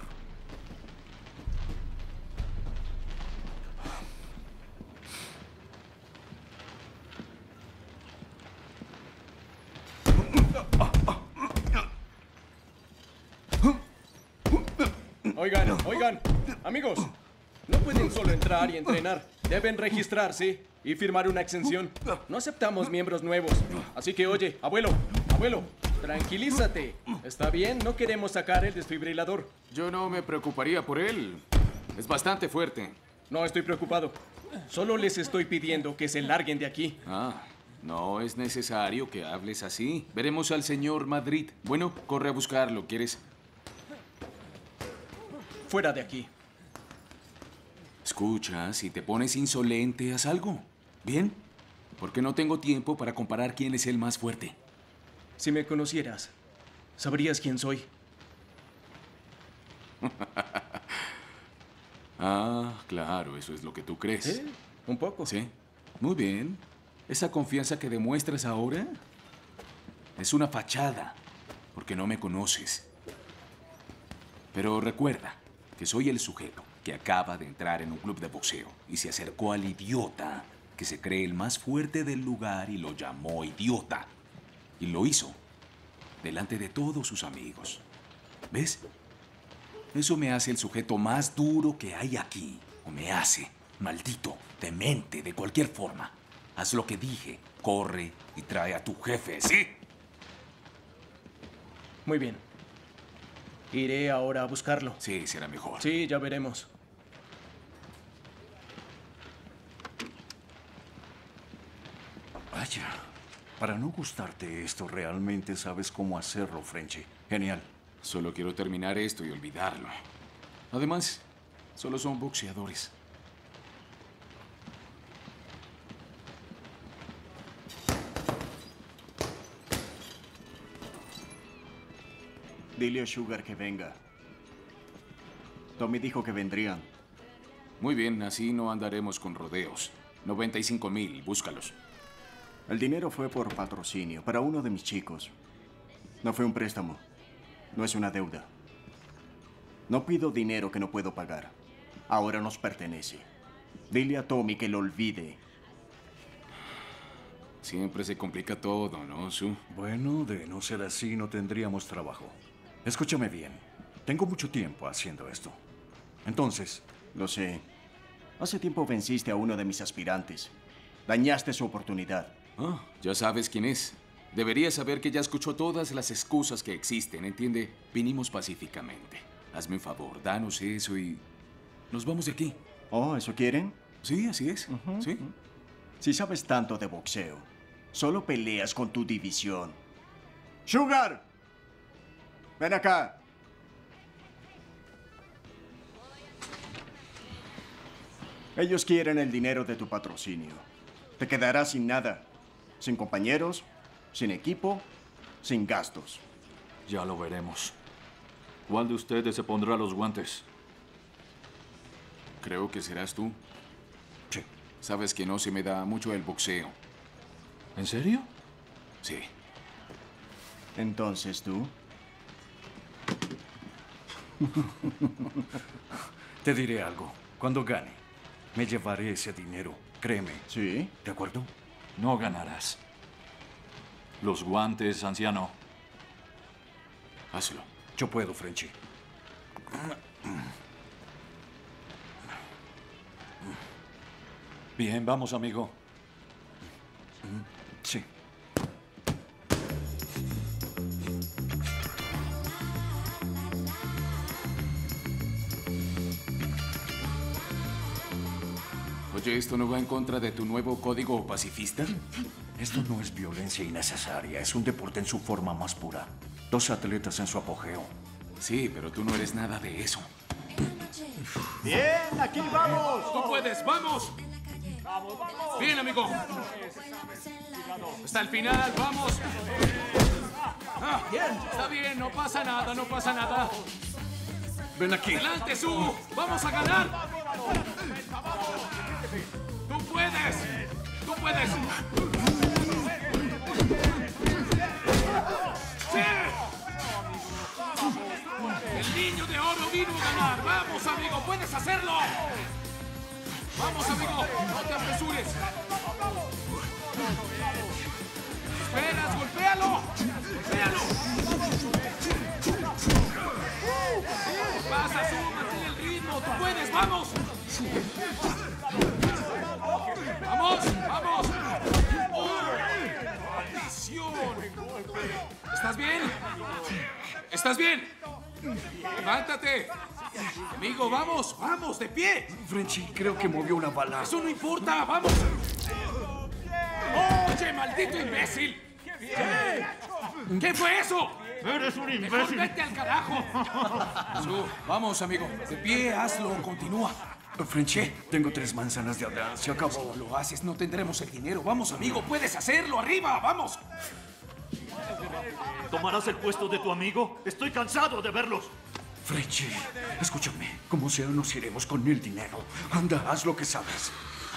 Oigan, oigan, amigos, no pueden solo entrar y entrenar. Deben registrarse y firmar una exención. No aceptamos miembros nuevos. Así que, oye, abuelo, abuelo, Tranquilízate. ¿Está bien? No queremos sacar el desfibrilador. Yo no me preocuparía por él. Es bastante fuerte. No estoy preocupado. Solo les estoy pidiendo que se larguen de aquí. Ah, no es necesario que hables así. Veremos al señor Madrid. Bueno, corre a buscarlo, ¿quieres? Fuera de aquí. Escucha, si te pones insolente, haz algo. ¿Bien? Porque no tengo tiempo para comparar quién es el más fuerte. Si me conocieras, sabrías quién soy. Ah, claro, eso es lo que tú crees. ¿Eh? Un poco. Sí. Muy bien. Esa confianza que demuestras ahora es una fachada, porque no me conoces. Pero recuerda que soy el sujeto que acaba de entrar en un club de boxeo y se acercó al idiota que se cree el más fuerte del lugar y lo llamó idiota. Y lo hizo delante de todos sus amigos. ¿Ves? Eso me hace el sujeto más duro que hay aquí. O me hace maldito, demente, de cualquier forma. Haz lo que dije. Corre y trae a tu jefe, ¿sí? Muy bien. Iré ahora a buscarlo. Sí, será mejor. Sí, ya veremos. Vaya, para no gustarte esto, realmente sabes cómo hacerlo, Frenchy. Genial. Solo quiero terminar esto y olvidarlo. Además, solo son boxeadores. Dile a Sugar que venga. Tommy dijo que vendrían. Muy bien, así no andaremos con rodeos. noventa y cinco mil, búscalos. El dinero fue por patrocinio para uno de mis chicos. No fue un préstamo. No es una deuda. No pido dinero que no puedo pagar. Ahora nos pertenece. Dile a Tommy que lo olvide. Siempre se complica todo, ¿no, Sue? Bueno, de no ser así, no tendríamos trabajo. Escúchame bien. Tengo mucho tiempo haciendo esto. Entonces... Lo sé. Hace tiempo venciste a uno de mis aspirantes. Dañaste su oportunidad. Ah, ya sabes quién es. Deberías saber que ya escuchó todas las excusas que existen, ¿entiende? Vinimos pacíficamente. Hazme un favor, danos eso y... nos vamos de aquí. Oh, ¿eso quieren? Sí, así es. Uh-huh, sí. Uh-huh. Si sabes tanto de boxeo, solo peleas con tu división. ¡Sugar! ¡Ven acá! Ellos quieren el dinero de tu patrocinio. Te quedarás sin nada. Sin compañeros, sin equipo, sin gastos. Ya lo veremos. ¿Cuál de ustedes se pondrá los guantes? Creo que serás tú. Sí. Sabes que no se me da mucho el boxeo. ¿En serio? Sí. Entonces tú. Te diré algo. Cuando gane, me llevaré ese dinero. Créeme. ¿Sí? ¿De acuerdo? No ganarás. Los guantes, anciano. Hazlo. Yo puedo, Frenchy. Bien, vamos, amigo. Sí. Oye, ¿esto no va en contra de tu nuevo código pacifista? Esto no es violencia innecesaria, es un deporte en su forma más pura. Dos atletas en su apogeo. Sí, pero tú no eres nada de eso. ¡Bien! ¡Aquí vamos! ¡Tú puedes! ¡Vamos! ¡Vamos, vamos! ¡Bien, amigo! ¡Hasta el final! ¡Vamos! Ah, está bien, no pasa nada, no pasa nada. Ven aquí. ¡Adelante, Sue! ¡Vamos a ganar! ¡Tú puedes! ¡Tú puedes! ¡Sí! ¡El niño de oro vino a ganar! ¡Vamos, amigo! ¡Puedes hacerlo! ¡Vamos, amigo! ¡No te apresures! ¡Esperas! ¡Golpéalo! ¡Golpéalo! ¿Qué pasa, Sue? ¡Mantén el ritmo! ¡Tú puedes! ¡Vamos! ¡Vamos! ¡Vamos! ¡Oh! ¡Maldición! ¿Estás bien? ¿Estás bien? ¡Levántate! Amigo, vamos, vamos, de pie. Frenchy, creo que movió una bala. Eso no importa, vamos. ¡Oye, maldito imbécil! ¿Qué? ¿Qué fue eso? Eres un Mejor imbécil. vete al carajo. Su, vamos, amigo. De pie, hazlo, continúa. Frenchy, tengo tres manzanas de atrás. Se acabó. Si lo haces, no tendremos el dinero. Vamos, amigo, puedes hacerlo. ¡Arriba, vamos! ¿Tomarás el puesto de tu amigo? Estoy cansado de verlos. Frenchy, escúchame. Como sea, nos iremos con el dinero. Anda, haz lo que sabes.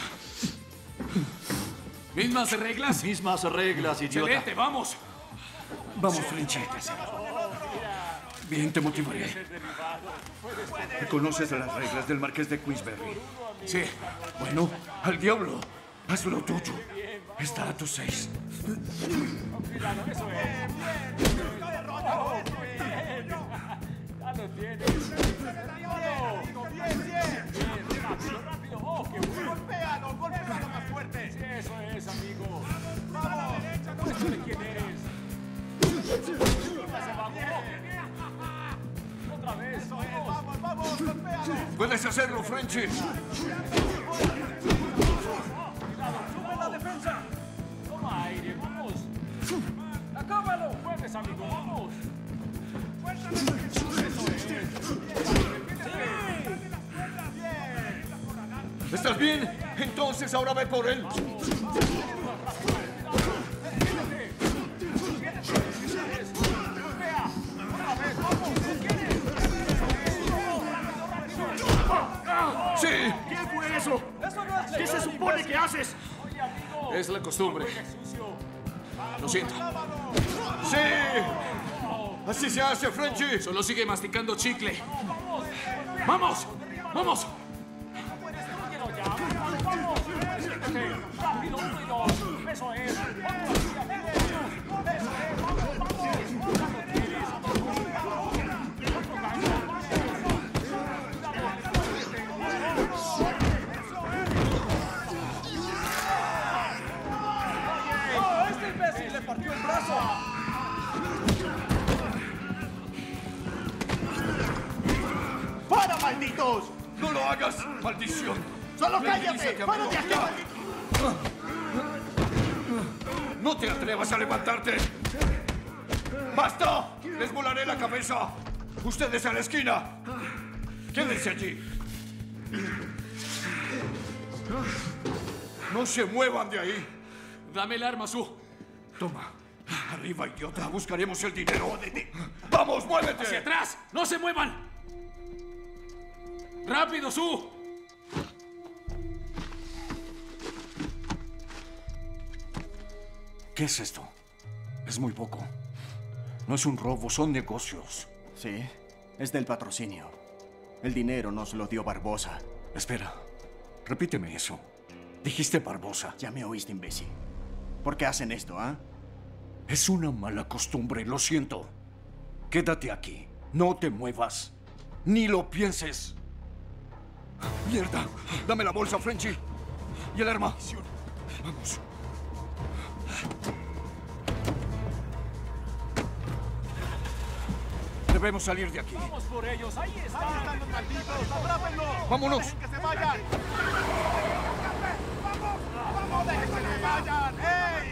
¿Mismas reglas? Mismas reglas, idiota. Excelente, vamos. Vamos, Frenchy. Bien, te motivaré. ¿Conoces las reglas del Marqués de Queensberry? Sí. Bueno, al diablo. Haz lo tuyo. Está a tus seis. Ya lo tienes. Golpéalo, golpéalo más fuerte. Sí, eso es, amigo. Vamos. Muéstrale quién eres. Otra vez. Vamos, vamos, golpéalo. Puedes hacerlo, Frenchy. Sube la defensa. Toma aire, vamos. Acábalo. Puedes, amigo, vamos. ¿Estás bien? Entonces ahora ve por él. ¡Sí! ¿Qué fue eso? ¿Qué se supone que haces? Es la costumbre. Lo siento. ¡Sí! Así se hace, Frenchy. Solo sigue masticando chicle. ¡Vamos! ¡Vamos! Eso es. ¡Oh, este imbécil le partió el brazo! ¡Para, malditos! ¡No lo hagas! ¡Maldición! ¡Solo Bendice cállate! que ¡Párate amigo. aquí, Ya. maldito! ¡No te atrevas a levantarte! ¡Basta! ¡Les volaré la cabeza! ¡Ustedes a la esquina! ¡Quédense allí! ¡No se muevan de ahí! Dame el arma, Su. Toma. Arriba, idiota. Buscaremos el dinero. ¡Vamos, muévete! ¡Hacia atrás! ¡No se muevan! ¡Rápido, Su! ¿Qué es esto? Es muy poco. No es un robo, son negocios. Sí, es del patrocinio. El dinero nos lo dio Barbosa. Espera, repíteme eso. Dijiste Barbosa. Ya me oíste, imbécil. ¿Por qué hacen esto, ah? Es una mala costumbre, lo siento. Quédate aquí. No te muevas. Ni lo pienses. ¡Mierda! Dame la bolsa, Frenchy. Y el arma. Vamos. Debemos salir de aquí. ¡Vamos por ellos! ¡Ahí están! ¡Ahí están los malditos! ¡Atrápenlos! ¡Vámonos! ¡Dejen que se vayan! ¡Vamos! ¡Vamos! ¡Dejen que se vayan! ¡Ey!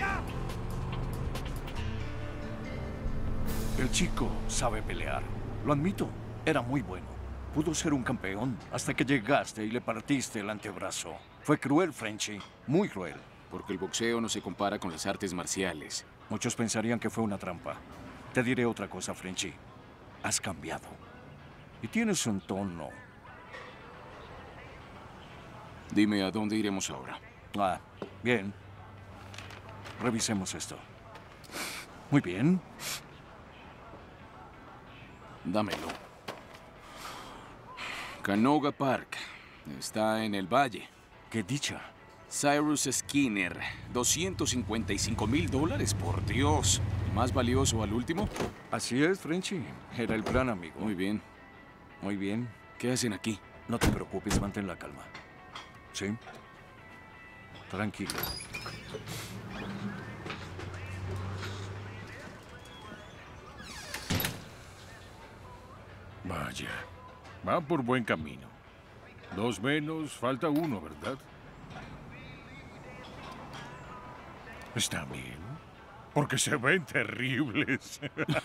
El chico sabe pelear. Lo admito. Era muy bueno. Pudo ser un campeón hasta que llegaste y le partiste el antebrazo. Fue cruel, Frenchy. Muy cruel. Porque el boxeo no se compara con las artes marciales. Muchos pensarían que fue una trampa. Te diré otra cosa, Frenchy. Has cambiado. Y tienes un tono. Dime, ¿a dónde iremos ahora? Ah, bien. Revisemos esto. Muy bien. Dámelo. Canoga Park. Está en el valle. ¡Qué dicha! Cyrus Skinner. doscientos cincuenta y cinco mil dólares, por Dios. ¿Más valioso al último? Así es, Frenchy. Era el plan, amigo. Muy bien. Muy bien. ¿Qué hacen aquí? No te preocupes, mantén la calma. ¿Sí? Tranquilo. Vaya, va por buen camino. Dos menos, falta uno, ¿verdad? Está bien, porque se ven terribles.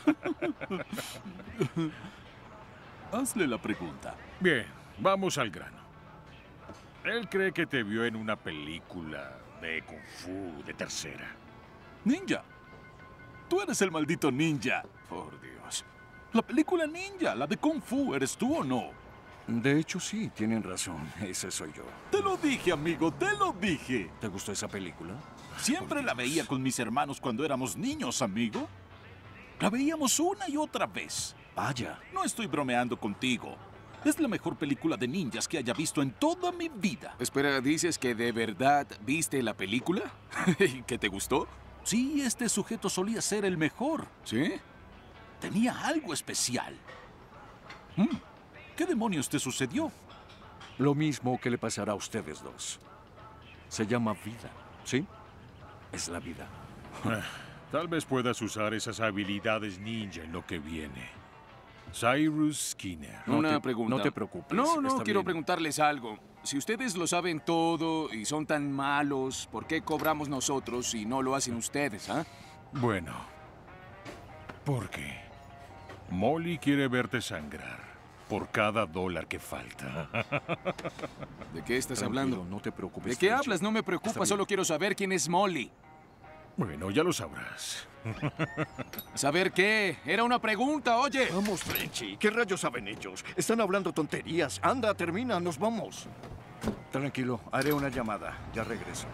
Hazle la pregunta. Bien, vamos al grano. Él cree que te vio en una película de Kung Fu de tercera. Ninja. Tú eres el maldito ninja. Por Dios. La película Ninja, la de Kung Fu, ¿eres tú o no? De hecho, sí, tienen razón. Ese soy yo. Te lo dije, amigo, te lo dije. ¿Te gustó esa película? Siempre la veía con mis hermanos cuando éramos niños, amigo. La veíamos una y otra vez. Vaya. No estoy bromeando contigo. Es la mejor película de ninjas que haya visto en toda mi vida. Espera, ¿dices que de verdad viste la película? ¿Y que te gustó? Sí, este sujeto solía ser el mejor. ¿Sí? Tenía algo especial. Hmm, ¿Qué demonios te sucedió? Lo mismo que le pasará a ustedes dos. Se llama vida, ¿sí? Es la vida. Tal vez puedas usar esas habilidades ninja en lo que viene. Cyrus Skinner. Una pregunta. No te preocupes. No, no, está quiero bien. preguntarles algo. Si ustedes lo saben todo y son tan malos, ¿por qué cobramos nosotros y no lo hacen ustedes, ah? Bueno, ¿por qué? Molly quiere verte sangrar por cada dólar que falta. ¿De qué estás Tranquilo, hablando? no te preocupes. ¿De qué Frenchy. hablas? No me Está preocupa, bien. solo quiero saber quién es Molly. Bueno, ya lo sabrás. ¿Saber qué? Era una pregunta, oye. Vamos, Frenchy. ¿Qué rayos saben ellos? Están hablando tonterías. Anda, termina, nos vamos. Tranquilo, haré una llamada. Ya regreso.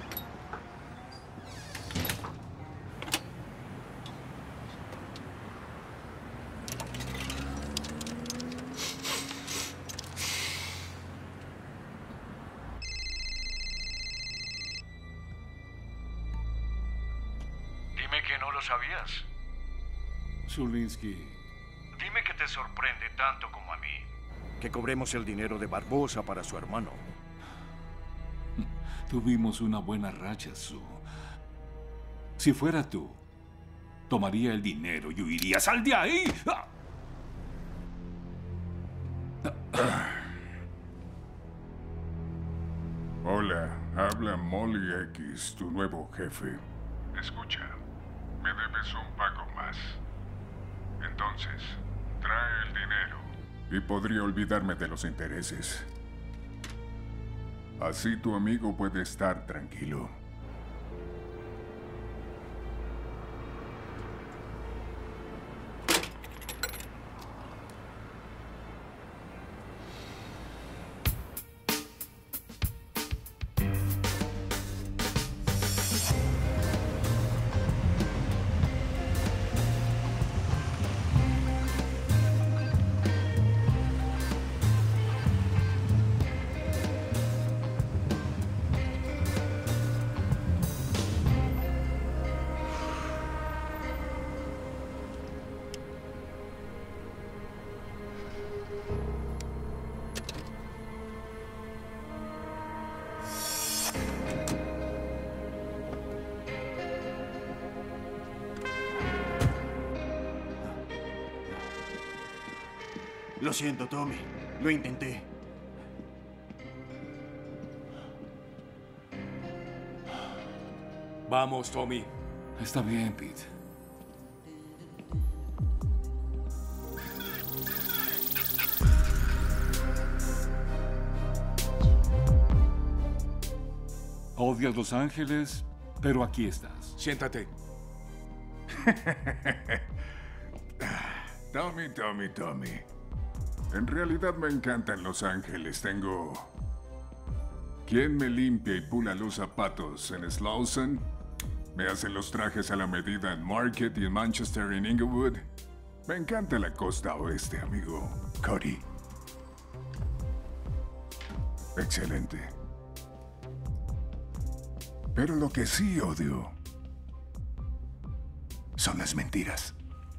Dime que no lo sabías. Zulinski. Dime que te sorprende tanto como a mí. Que cobremos el dinero de Barbosa para su hermano. Tuvimos una buena racha, Su. Si fuera tú, tomaría el dinero y huiría. ¡Sal de ahí! ¡Ah! Hola, habla Molly X, tu nuevo jefe. Escucha, me debes un pago más. Entonces, trae el dinero. Y podría olvidarme de los intereses. Así tu amigo puede estar tranquilo. Lo siento, Tommy. Lo intenté. Vamos, Tommy. Está bien, Pete. Odias Los Ángeles, pero aquí estás. Siéntate. Tommy, Tommy, Tommy. En realidad me encantan Los Ángeles. Tengo... ¿Quién me limpia y pula los zapatos en Slauson? ¿Me hacen los trajes a la medida en Market y en Manchester y en Inglewood? Me encanta la costa oeste, amigo. Cody. Excelente. Pero lo que sí odio son las mentiras.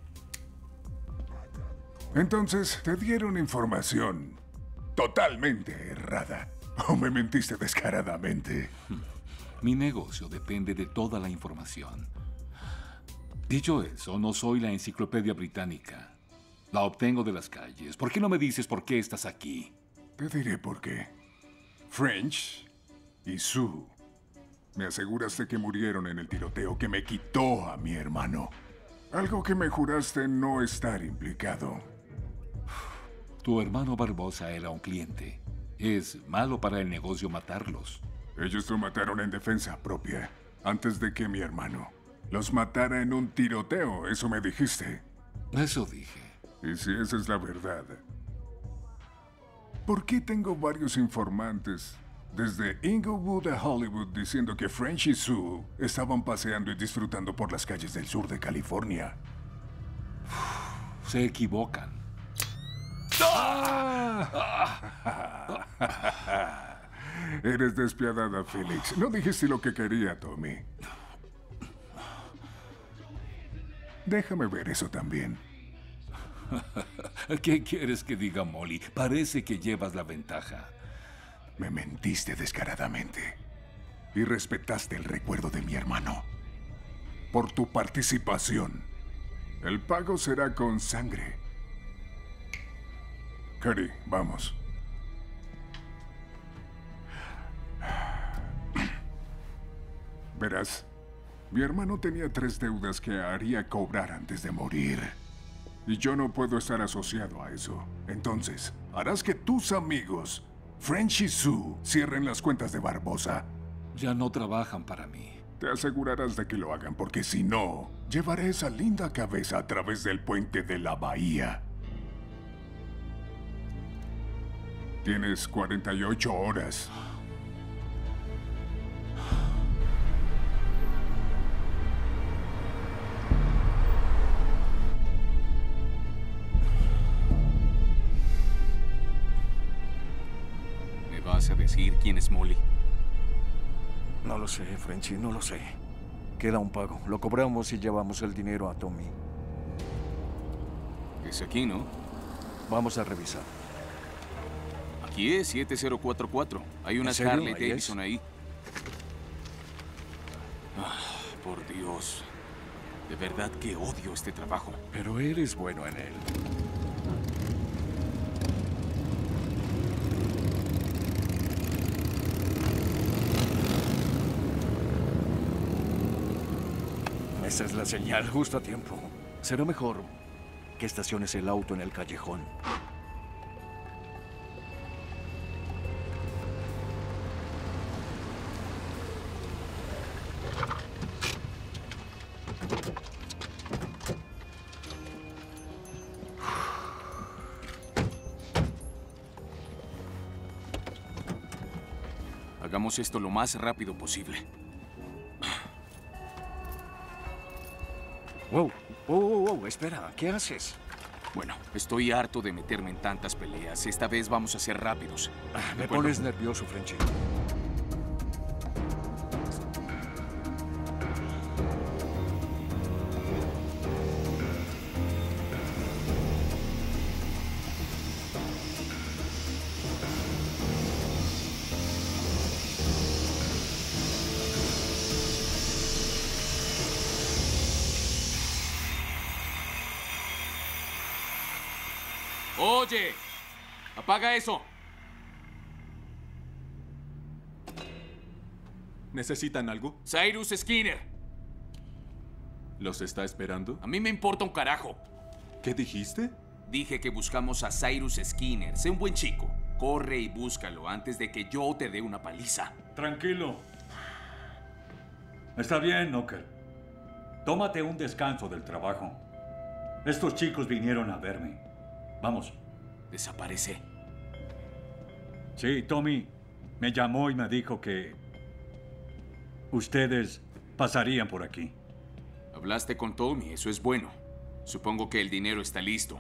Entonces, te dieron información totalmente errada. ¿O me mentiste descaradamente? Mi negocio depende de toda la información. Dicho eso, no soy la enciclopedia británica. La obtengo de las calles. ¿Por qué no me dices por qué estás aquí? Te diré por qué. French y Sue, me aseguraste que murieron en el tiroteo que me quitó a mi hermano. Algo que me juraste no estar implicado. Tu hermano Barbosa era un cliente. Es malo para el negocio matarlos. Ellos lo mataron en defensa propia, antes de que mi hermano los matara en un tiroteo, eso me dijiste. Eso dije. Y si esa es la verdad, ¿por qué tengo varios informantes desde Inglewood a Hollywood diciendo que French y Sue estaban paseando y disfrutando por las calles del sur de California? Se equivocan. Eres despiadada, Felix. No dijiste lo que quería, Tommy. Déjame ver eso también. ¿Qué quieres que diga, Molly? Parece que llevas la ventaja. Me mentiste descaradamente y respetaste el recuerdo de mi hermano. Por tu participación, el pago será con sangre. Cary, vamos. Verás, mi hermano tenía tres deudas que haría cobrar antes de morir. Y yo no puedo estar asociado a eso. Entonces, harás que tus amigos, French y Sue, cierren las cuentas de Barbosa. Ya no trabajan para mí. Te asegurarás de que lo hagan, porque si no, llevaré esa linda cabeza a través del puente de la bahía. Tienes cuarenta y ocho horas. ¿Me vas a decir quién es Molly? No lo sé, Frenchy, no lo sé. Queda un pago. Lo cobramos y llevamos el dinero a Tommy. Es aquí, ¿no? Vamos a revisar. Aquí es siete cero cuatro cuatro. Hay una ¿En serio? Harley ¿Ahí Davidson es? ahí. Ah, por Dios. De verdad que odio este trabajo. Pero eres bueno en él. Esa es la señal, justo a tiempo. Será mejor que estaciones el auto en el callejón. Hagamos esto lo más rápido posible. Wow, wow, wow, wow, espera, ¿qué haces? Bueno, estoy harto de meterme en tantas peleas. Esta vez vamos a ser rápidos. Me acuerdo? pones nervioso, Frenchy. Oye, apaga eso. ¿Necesitan algo? Cyrus Skinner. ¿Los está esperando? A mí me importa un carajo. ¿Qué dijiste? Dije que buscamos a Cyrus Skinner. Sé un buen chico. Corre y búscalo antes de que yo te dé una paliza. Tranquilo. Está bien, Knocker. Tómate un descanso del trabajo. Estos chicos vinieron a verme. Vamos. Desaparece. Sí, Tommy me llamó y me dijo que ustedes pasarían por aquí. Hablaste con Tommy, eso es bueno. Supongo que el dinero está listo.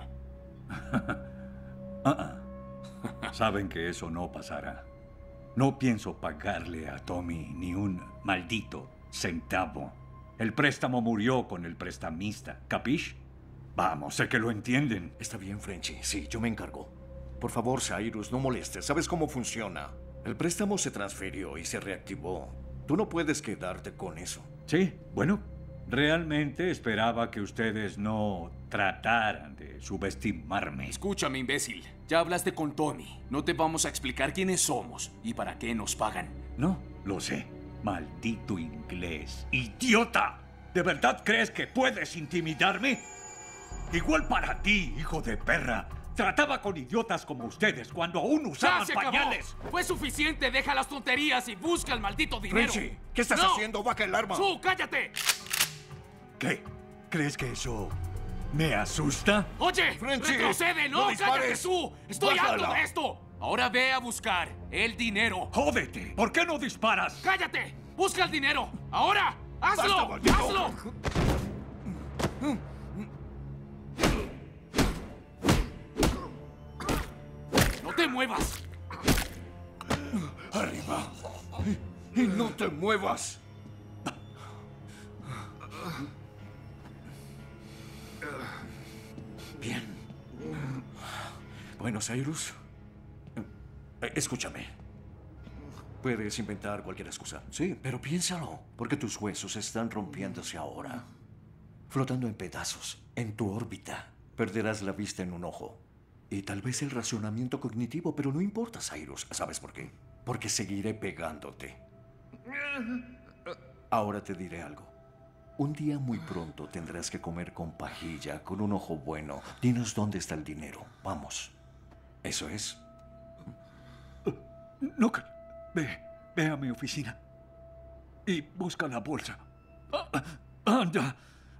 Ah, ah. Saben que eso no pasará. No pienso pagarle a Tommy ni un maldito centavo. El préstamo murió con el prestamista. ¿Capish? Vamos, sé que lo entienden. Está bien, Frenchy. Sí, yo me encargo. Por favor, Cyrus, no molestes. ¿Sabes cómo funciona? El préstamo se transfirió y se reactivó. Tú no puedes quedarte con eso. Sí, bueno, realmente esperaba que ustedes no trataran de subestimarme. Escúchame, imbécil. Ya hablaste con Tommy. No te vamos a explicar quiénes somos y para qué nos pagan. No, lo sé. Maldito inglés. ¡Idiota! ¿De verdad crees que puedes intimidarme? Igual para ti, hijo de perra. Trataba con idiotas como ustedes cuando aún usaban ¡Ya se acabó! pañales. Fue suficiente. Deja las tonterías y busca el maldito dinero. Frenchy, ¿qué estás ¡No! haciendo? ¡Baja el arma! ¡Su, cállate! ¿Qué? ¿Crees que eso me asusta? Oye, Frenchy, retrocede, no no, dispares. cállate tú. Estoy Bájala. harto de esto. Ahora ve a buscar el dinero. ¡Jódete! ¿Por qué no disparas? ¡Cállate! ¡Busca el dinero! ¡Ahora! Basta, ¡Hazlo! maldito. ¡Hazlo! ¡No te muevas! Arriba. Y no te muevas. Bien. Bueno, Cyrus, eh, escúchame. Puedes inventar cualquier excusa. Sí, pero piénsalo, porque tus huesos están rompiéndose ahora. Flotando en pedazos, en tu órbita. Perderás la vista en un ojo. Y tal vez el razonamiento cognitivo, pero no importa, Cyrus. ¿Sabes por qué? Porque seguiré pegándote. Ahora te diré algo. Un día muy pronto tendrás que comer con pajilla, con un ojo bueno. Dinos dónde está el dinero. Vamos. Eso es. No, ve, ve a mi oficina y busca la bolsa. Ah, ¡Anda!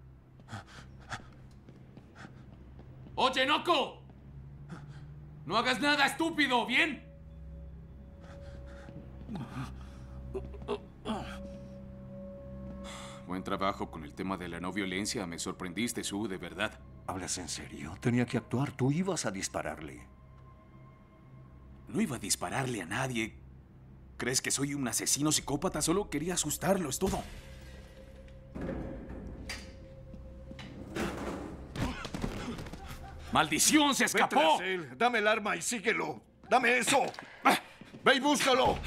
¡Oye, Noko! ¡No hagas nada, estúpido! ¿Bien? Buen trabajo con el tema de la no violencia. Me sorprendiste, Sue, de verdad. ¿Hablas en serio? Tenía que actuar. Tú ibas a dispararle. No iba a dispararle a nadie. ¿Crees que soy un asesino psicópata? Solo quería asustarlo, es todo. ¡Maldición! ¡Se Ve escapó! tras él. Dame el arma y síguelo. ¡Dame eso! ¡Ve y búscalo!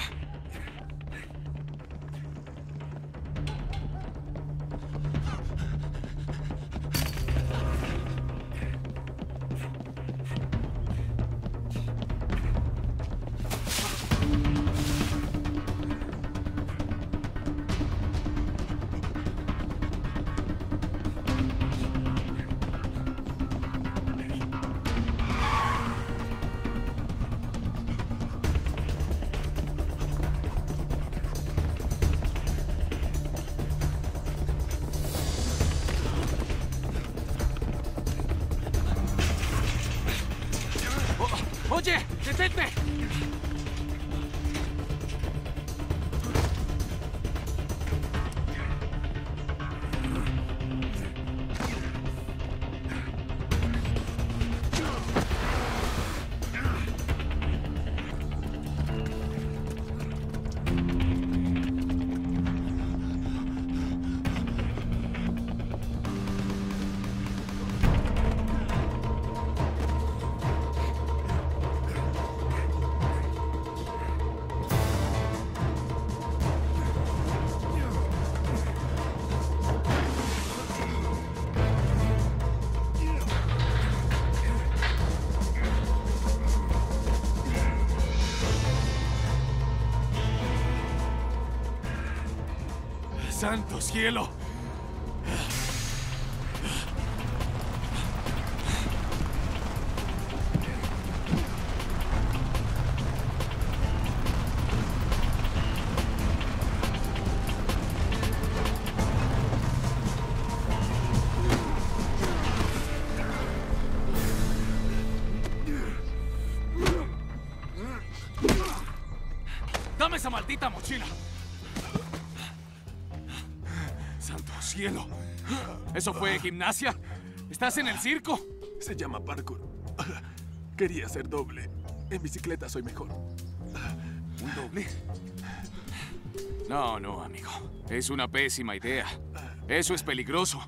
¡Oye! ¡Detente! ¡Santo cielo! ¡Dame esa maldita mochila! ¡Santo cielo! ¿Eso fue gimnasia? ¿Estás en el circo? Se llama parkour. Quería ser doble. En bicicleta soy mejor. ¿Un doble? No, no, amigo. Es una pésima idea. Eso es peligroso.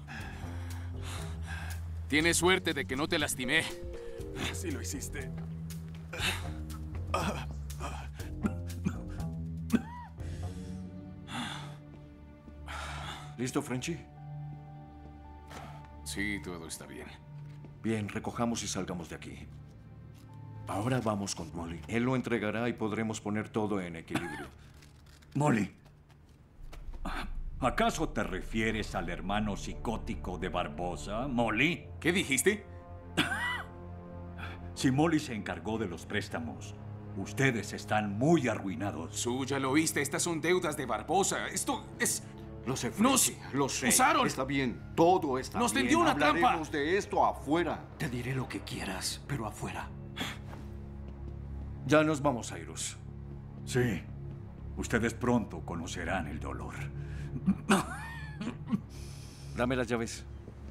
Tienes suerte de que no te lastimé. Sí lo hiciste. ¿Listo, Frenchy? Sí, todo está bien. Bien, recojamos y salgamos de aquí. Ahora vamos con Molly. Él lo entregará y podremos poner todo en equilibrio. Molly, ¿acaso te refieres al hermano psicótico de Barbosa, Molly? ¿Qué dijiste? Si Molly se encargó de los préstamos, ustedes están muy arruinados. Su, ya lo oíste, estas son deudas de Barbosa. Esto es... Lo sé, Nos Frenchy, lo sé. usaron. Está bien, todo está Nos bien. tendió una trampa. Hablaremos de esto afuera. Te diré lo que quieras, pero afuera. Ya nos vamos, Cyrus. Sí. Ustedes pronto conocerán el dolor. Dame las llaves.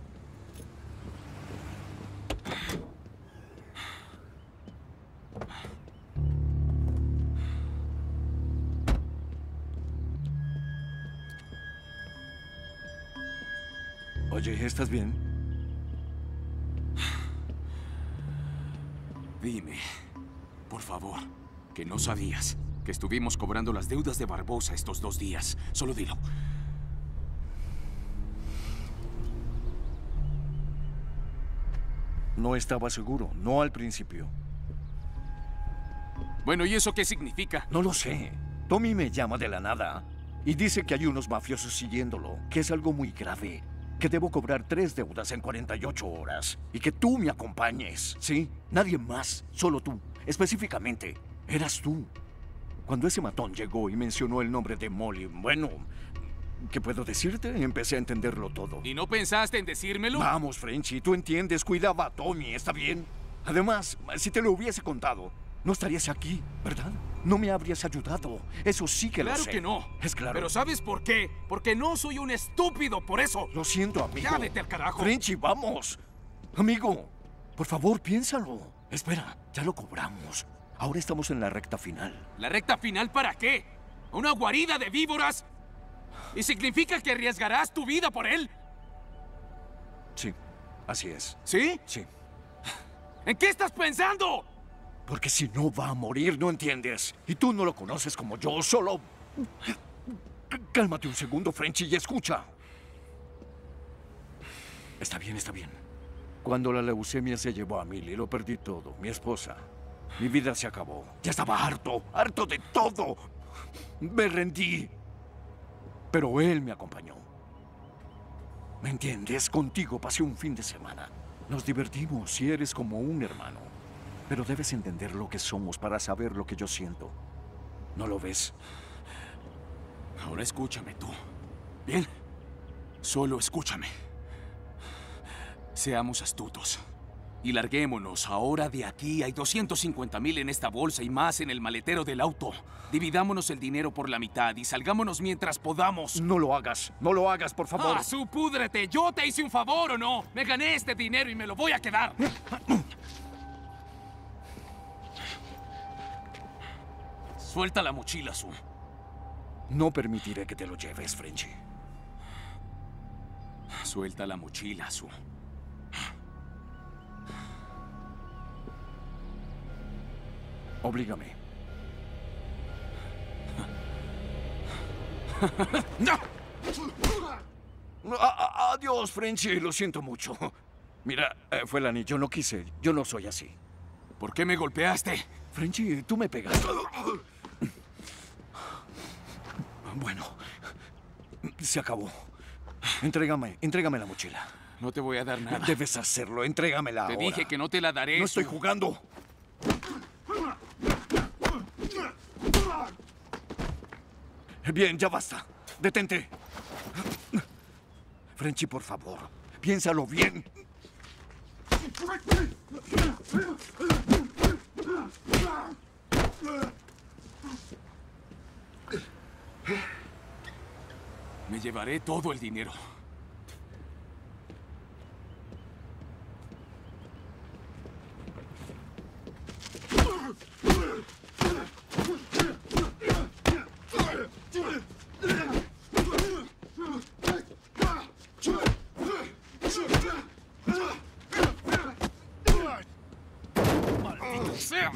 Oye, ¿estás bien? Dime, por favor, que no sabías que estuvimos cobrando las deudas de Barbosa estos dos días. Solo dilo. No estaba seguro, no al principio. Bueno, ¿y eso qué significa? No lo sé. Tommy me llama de la nada y dice que hay unos mafiosos siguiéndolo, que es algo muy grave, que debo cobrar tres deudas en cuarenta y ocho horas y que tú me acompañes, ¿sí? Nadie más, solo tú. Específicamente, eras tú. Cuando ese matón llegó y mencionó el nombre de Molly, bueno, ¿qué puedo decirte? Empecé a entenderlo todo. ¿Y no pensaste en decírmelo? Vamos, Frenchy, tú entiendes, cuidaba a Tommy, ¿está bien? Además, si te lo hubiese contado, no estarías aquí, ¿verdad? No me habrías ayudado. Eso sí que lo sé. Claro que no. Es claro. Pero ¿sabes por qué? Porque no soy un estúpido, por eso. Lo siento, amigo. Ya vete al carajo. Frenchy, vamos. Amigo, por favor, piénsalo. Espera, ya lo cobramos. Ahora estamos en la recta final. ¿La recta final para qué? ¿Una guarida de víboras? ¿Y significa que arriesgarás tu vida por él? Sí, así es. ¿Sí? Sí. ¿En qué estás pensando? Porque si no va a morir, ¿no entiendes? Y tú no lo conoces como yo, solo... Cálmate un segundo, Frenchy, y escucha. Está bien, está bien. Cuando la leucemia se llevó a Millie, lo perdí todo. Mi esposa. Mi vida se acabó. Ya estaba harto, harto de todo. Me rendí. Pero él me acompañó. ¿Me entiendes? Contigo pasé un fin de semana. Nos divertimos y eres como un hermano. Pero debes entender lo que somos para saber lo que yo siento. ¿No lo ves? Ahora escúchame tú. ¿Bien? Solo escúchame. Seamos astutos. Y larguémonos. Ahora de aquí hay doscientos cincuenta mil en esta bolsa y más en el maletero del auto. Dividámonos el dinero por la mitad y salgámonos mientras podamos. No lo hagas. No lo hagas, por favor. ¡Ah, su púdrete! ¿Yo te hice un favor o no? Me gané este dinero y me lo voy a quedar. Suelta la mochila, Su. No permitiré que te lo lleves, Frenchy. Suelta la mochila, Su. Oblígame. ¡No! A- Adiós, Frenchy. Lo siento mucho. Mira, eh, fue el anillo. No quise. Yo no soy así. ¿Por qué me golpeaste? Frenchy, tú me pegaste. Bueno, se acabó. Entrégame, entrégame la mochila. No te voy a dar nada. Debes hacerlo, entrégamela Te ahora. dije que no te la daré. No estoy jugando. Bien, ya basta. Detente. Frenchy, por favor, piénsalo bien. Me llevaré todo el dinero. ¡Maldito sea!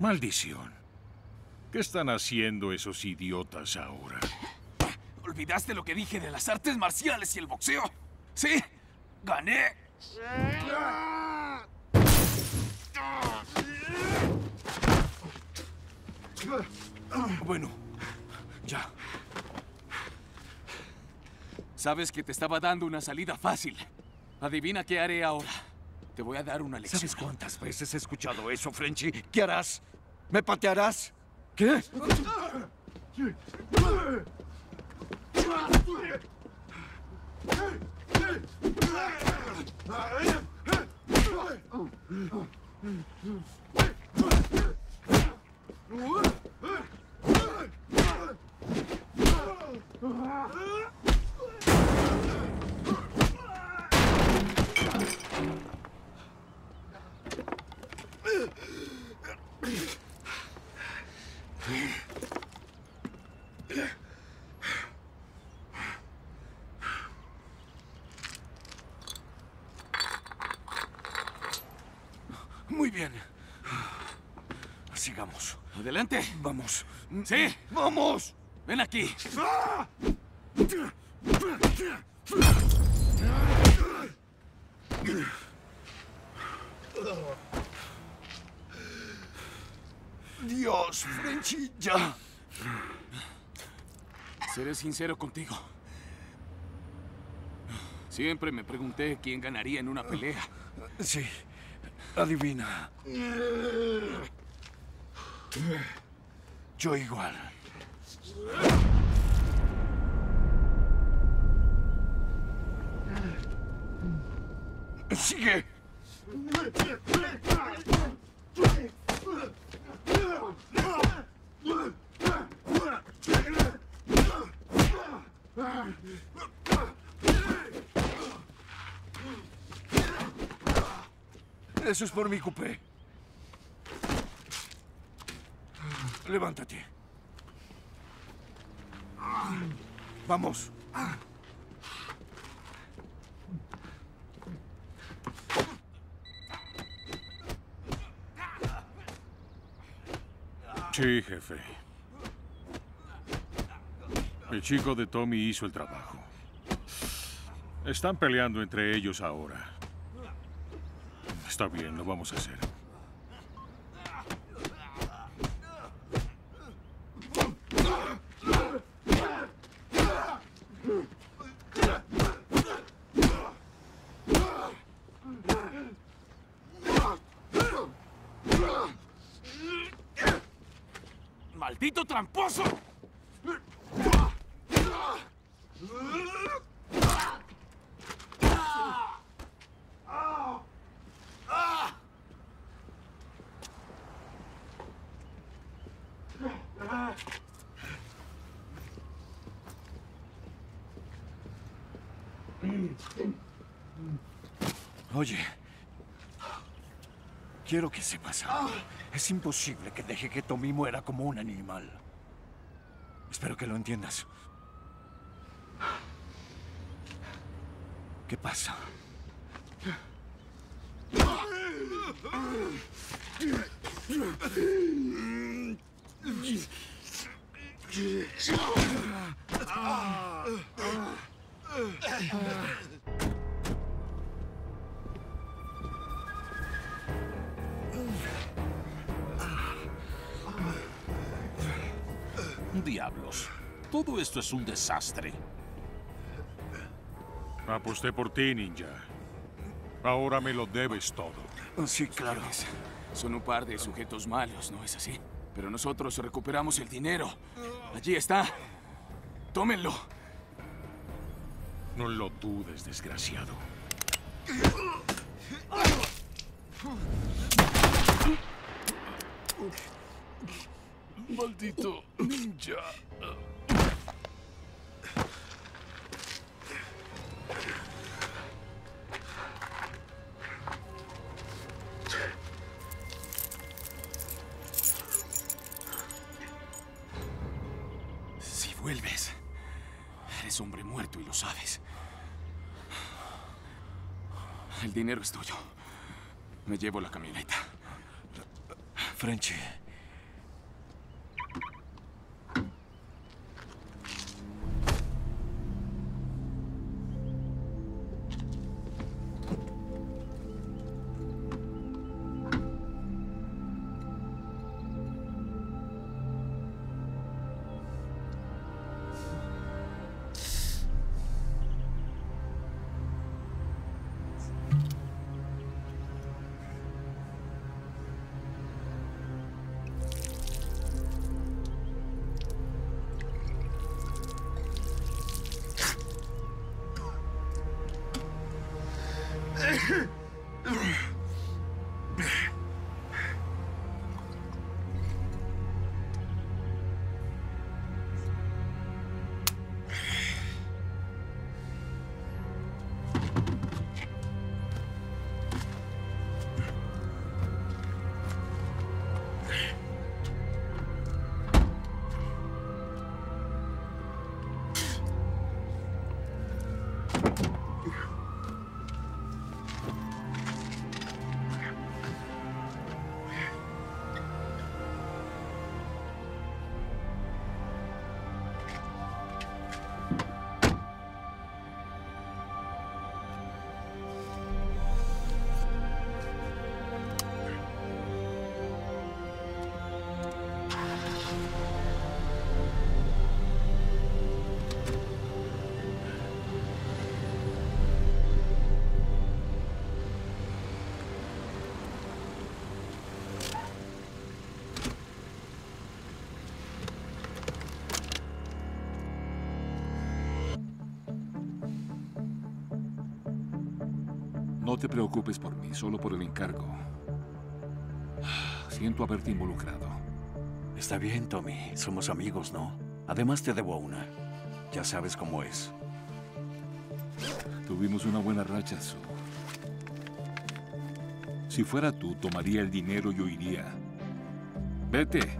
Maldición. ¿Qué están haciendo esos idiotas ahora? ¿Olvidaste lo que dije de las artes marciales y el boxeo? ¿Sí? ¡Gané! Bueno, ya. Sabes que te estaba dando una salida fácil. Adivina qué haré ahora. Te voy a dar una lección. ¿Sabes cuántas veces he escuchado eso, Frenchy? ¿Qué harás? ¿Me patearás? ¿Qué? Muy bien. Sigamos. Adelante. Vamos. Sí. ¡Vamos! Ven aquí. Dios, Frenchy, ya. Seré sincero contigo. Siempre me pregunté quién ganaría en una pelea. Sí. Adivina. Yo igual. ¡Sigue! Eso es por mi cupé. Levántate. Vamos. Sí, jefe. El chico de Tommy hizo el trabajo. Están peleando entre ellos ahora. Está bien, lo vamos a hacer. ¡Maldito tramposo! Oye, quiero que sepas algo. Es imposible que deje que Tommy muera como un animal. Espero que lo entiendas. ¿Qué pasa? Diablos. Todo esto es un desastre. Aposté por ti, ninja. Ahora me lo debes todo. Sí, claro. Son un par de sujetos malos, ¿no es así? Pero nosotros recuperamos el dinero. Allí está. Tómenlo. No lo dudes, desgraciado. Maldito ninja. Si vuelves, eres hombre muerto y lo sabes. El dinero es tuyo. Me llevo la camioneta. Frenchy, No te preocupes por mí, solo por el encargo. Siento haberte involucrado. Está bien, Tommy. Somos amigos, ¿no? Además te debo una. Ya sabes cómo es. Tuvimos una buena racha, Sue. Si fuera tú, tomaría el dinero y huiría. Vete.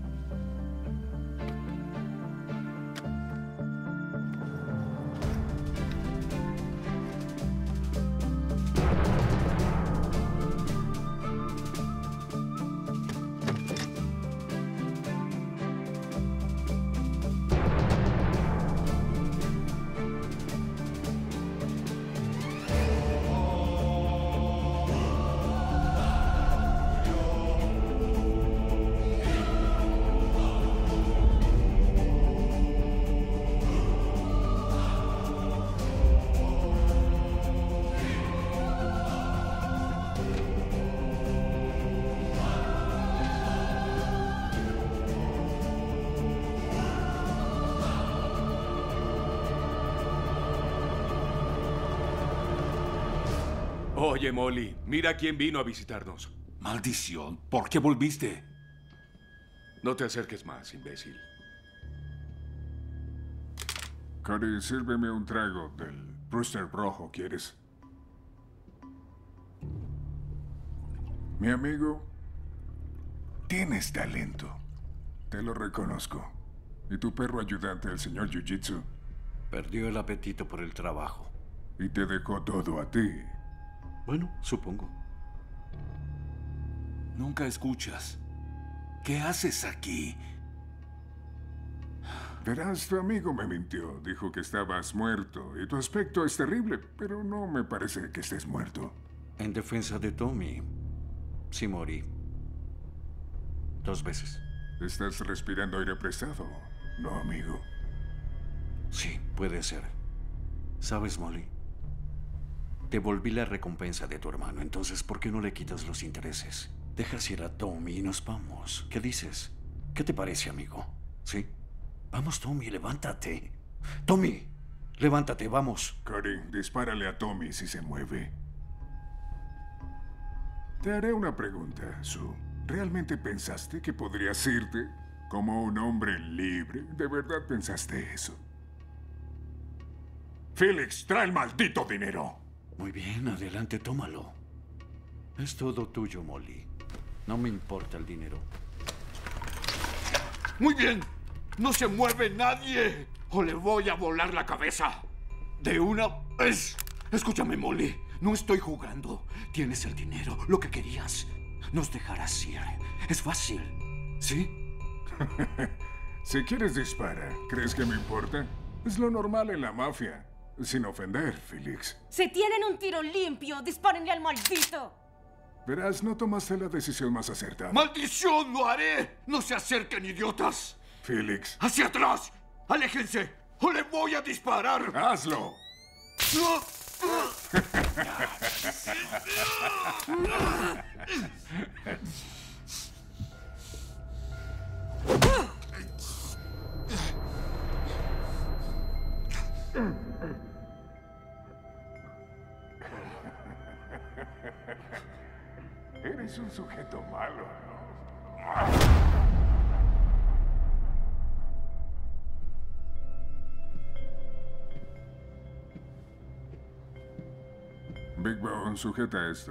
Oye, Molly, mira quién vino a visitarnos. Maldición, ¿por qué volviste? No te acerques más, imbécil. Cody, sírveme un trago del Brewster rojo, ¿quieres? Mi amigo, tienes talento. Te lo reconozco. ¿Y tu perro ayudante, el señor Jiu-Jitsu? Perdió el apetito por el trabajo. Y te dejó todo a ti. Bueno, supongo. Nunca escuchas. ¿Qué haces aquí? Verás, tu amigo me mintió. Dijo que estabas muerto. Y tu aspecto es terrible, pero no me parece que estés muerto. En defensa de Tommy, sí morí. Dos veces. Estás respirando aire prestado, ¿no, amigo? Sí, puede ser. ¿Sabes, Molly? Devolví la recompensa de tu hermano, entonces ¿por qué no le quitas los intereses? Dejas ir a Tommy y nos vamos. ¿Qué dices? ¿Qué te parece, amigo? ¿Sí? Vamos, Tommy, levántate. Tommy, levántate, vamos. Cody, dispárale a Tommy si se mueve. Te haré una pregunta, Sue. ¿Realmente pensaste que podrías irte como un hombre libre? ¿De verdad pensaste eso? Felix, trae el maldito dinero. Muy bien, adelante, tómalo. Es todo tuyo, Molly. No me importa el dinero. Muy bien. No se mueve nadie o le voy a volar la cabeza. De una vez. Escúchame, Molly. No estoy jugando. Tienes el dinero, lo que querías. Nos dejarás ir. Es fácil. ¿Sí? Si quieres, dispara. ¿Crees que me importa? Es lo normal en la mafia. Sin ofender, Felix. Si tienen un tiro limpio, dispárenle al maldito. Verás, no tomaste la decisión más acertada. ¡Maldición! ¡Lo haré! ¡No se acerquen, idiotas! Felix. ¡Hacia atrás! ¡Aléjense! ¡O le voy a disparar! ¡Hazlo! Eres un sujeto malo, ¿no? Big Bone, sujeta esto.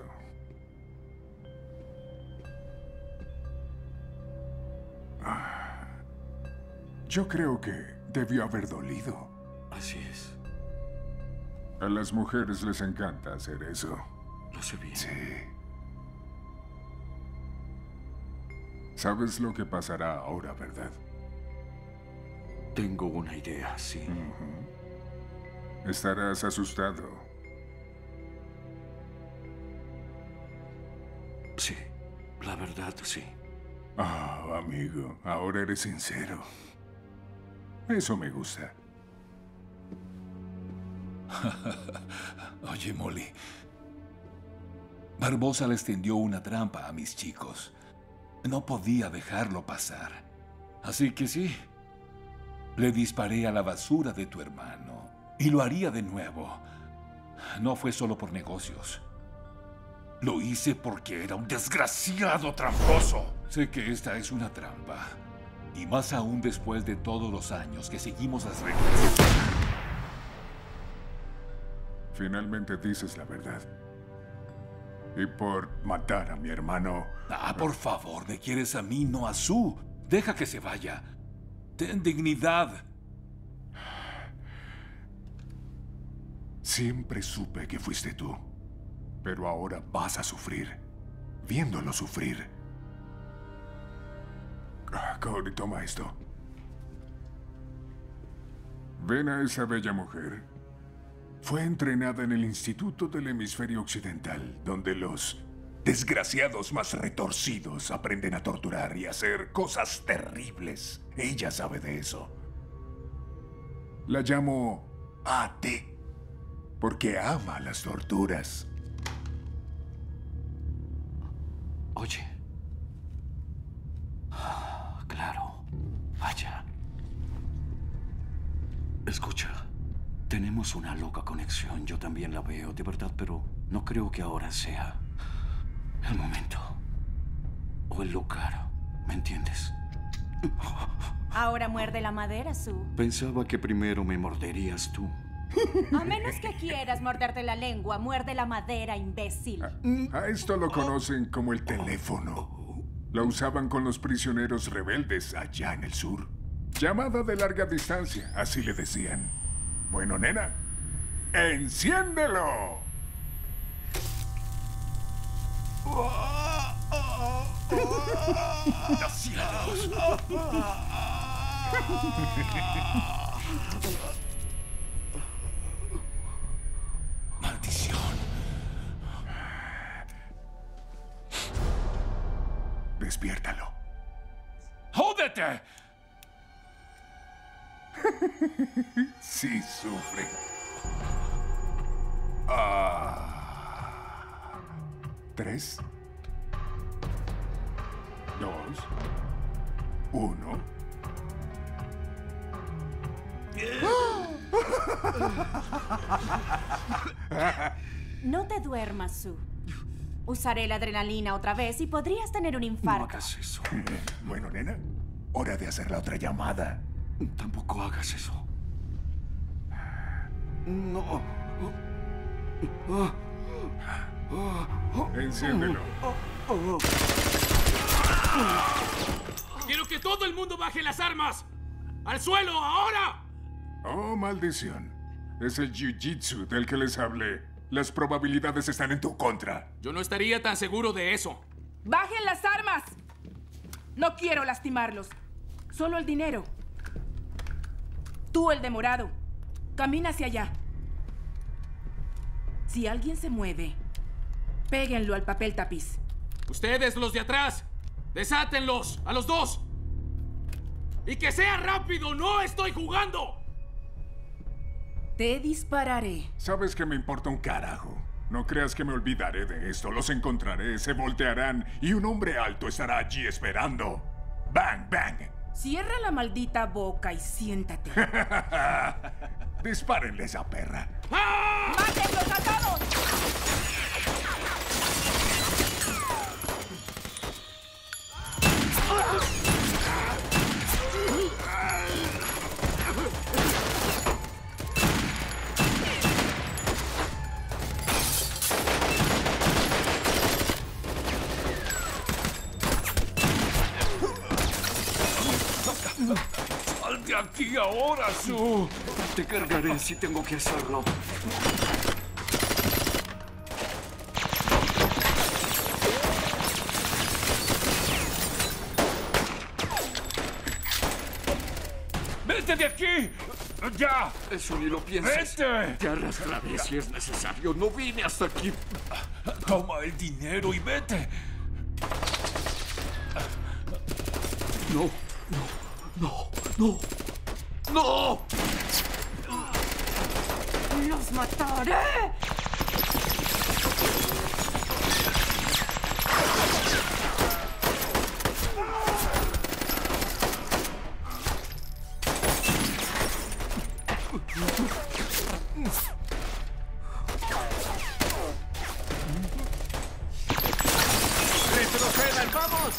Ah, yo creo que debió haber dolido. Así es. A las mujeres les encanta hacer eso. Lo sé bien. Sí. Sabes lo que pasará ahora, ¿verdad? Tengo una idea, sí. Uh-huh. Estarás asustado. Sí, la verdad, sí. Ah, oh, amigo, ahora eres sincero. Eso me gusta. Oye, Molly. Barbosa les tendió una trampa a mis chicos. No podía dejarlo pasar. Así que sí, le disparé a la basura de tu hermano. Y lo haría de nuevo. No fue solo por negocios. Lo hice porque era un desgraciado tramposo. Sé que esta es una trampa. Y más aún después de todos los años que seguimos las reglas. Finalmente dices la verdad. Y por matar a mi hermano... Ah, por favor, me quieres a mí, no a Sue. Deja que se vaya. Ten dignidad. Siempre supe que fuiste tú. Pero ahora vas a sufrir. Viéndolo sufrir. Ah, Cody, toma esto. Ven a esa bella mujer. Fue entrenada en el Instituto del Hemisferio Occidental, donde los desgraciados más retorcidos aprenden a torturar y hacer cosas terribles. Ella sabe de eso. La llamo A T, porque ama las torturas. Oye. Ah, claro. Vaya. Escucha. Tenemos una loca conexión, yo también la veo, de verdad, pero no creo que ahora sea el momento o el lugar, ¿me entiendes? Ahora muerde la madera, Sue. Pensaba que primero me morderías tú. A menos que quieras morderte la lengua, muerde la madera, imbécil. A esto lo conocen como el teléfono. Lo usaban con los prisioneros rebeldes allá en el sur. Llamada de larga distancia, así le decían. Bueno, nena, ¡enciéndelo! ¡Los cielos! ¡Maldición! Despiértalo. ¡Jódete! Sí sufre. Ah. Tres. Dos. Uno. No te duermas, Sue. Usaré la adrenalina otra vez y podrías tener un infarto. No hagas eso. Bueno, nena, hora de hacer la otra llamada. Tampoco hagas eso. No. Enciéndelo. ¡Quiero que todo el mundo baje las armas! ¡Al suelo, ahora! Oh, maldición. Es el jiu-jitsu del que les hablé. Las probabilidades están en tu contra. Yo no estaría tan seguro de eso. ¡Bajen las armas! No quiero lastimarlos. Solo el dinero. Tú, el de morado. Camina hacia allá. Si alguien se mueve, péguenlo al papel tapiz. Ustedes, los de atrás, desátenlos, a los dos. ¡Y que sea rápido! ¡No estoy jugando! Te dispararé. Sabes que me importa un carajo. No creas que me olvidaré de esto. Los encontraré, se voltearán y un hombre alto estará allí esperando. ¡Bang, bang! Cierra la maldita boca y siéntate. Dispárenle esa perra. ¡Mátenlos a todos! aquí ahora, Sue. Te cargaré si tengo que hacerlo. ¡Vete de aquí! ¡Ya! Eso ni lo pienses. ¡Vete! Te arrastraré si es necesario. No vine hasta aquí. Toma el dinero y vete. No, no, no, no, no. ¡Los mataré! ¡Retrocedan, vamos!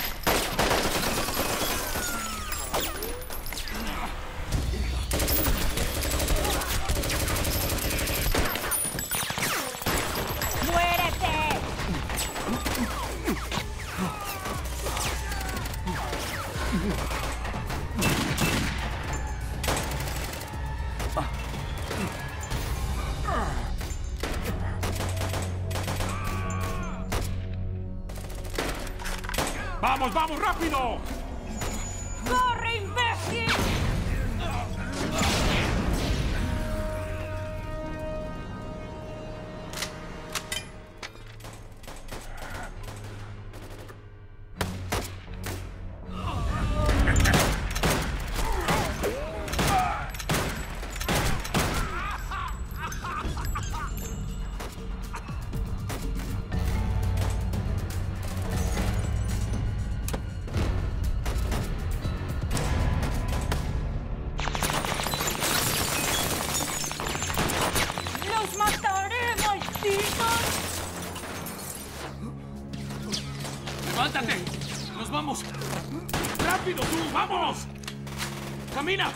¡Muérete! ¡Vamos, vamos, rápido! ¡Corre, imbécil! ¡Los mataré, malditos! ¡Levántate! ¡Nos vamos! ¡Rápido, tú! ¡Vamos! ¡Camina!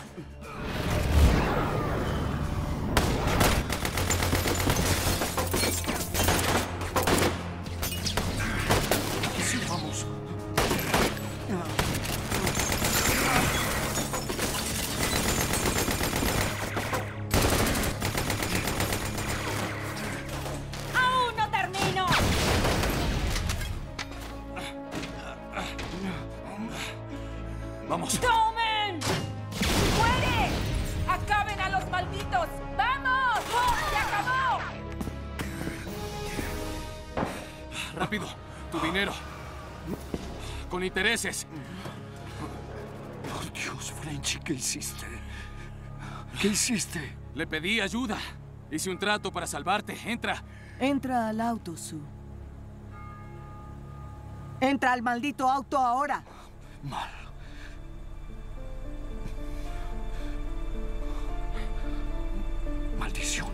Sí, vamos. ¡Aún no termino! ¡Vamos! ¡Tomen! ¡Muere! ¡Acaben a los malditos! ¡Vamos! ¡Oh, ¡se acabó! ¡Rápido! ¡Tu dinero! ¡Con intereses! Por Dios, Frenchy, ¿qué hiciste? ¿Qué hiciste? Le pedí ayuda. Hice un trato para salvarte. Entra. Entra al auto, Sue. Entra al maldito auto ahora. Mal. Maldición.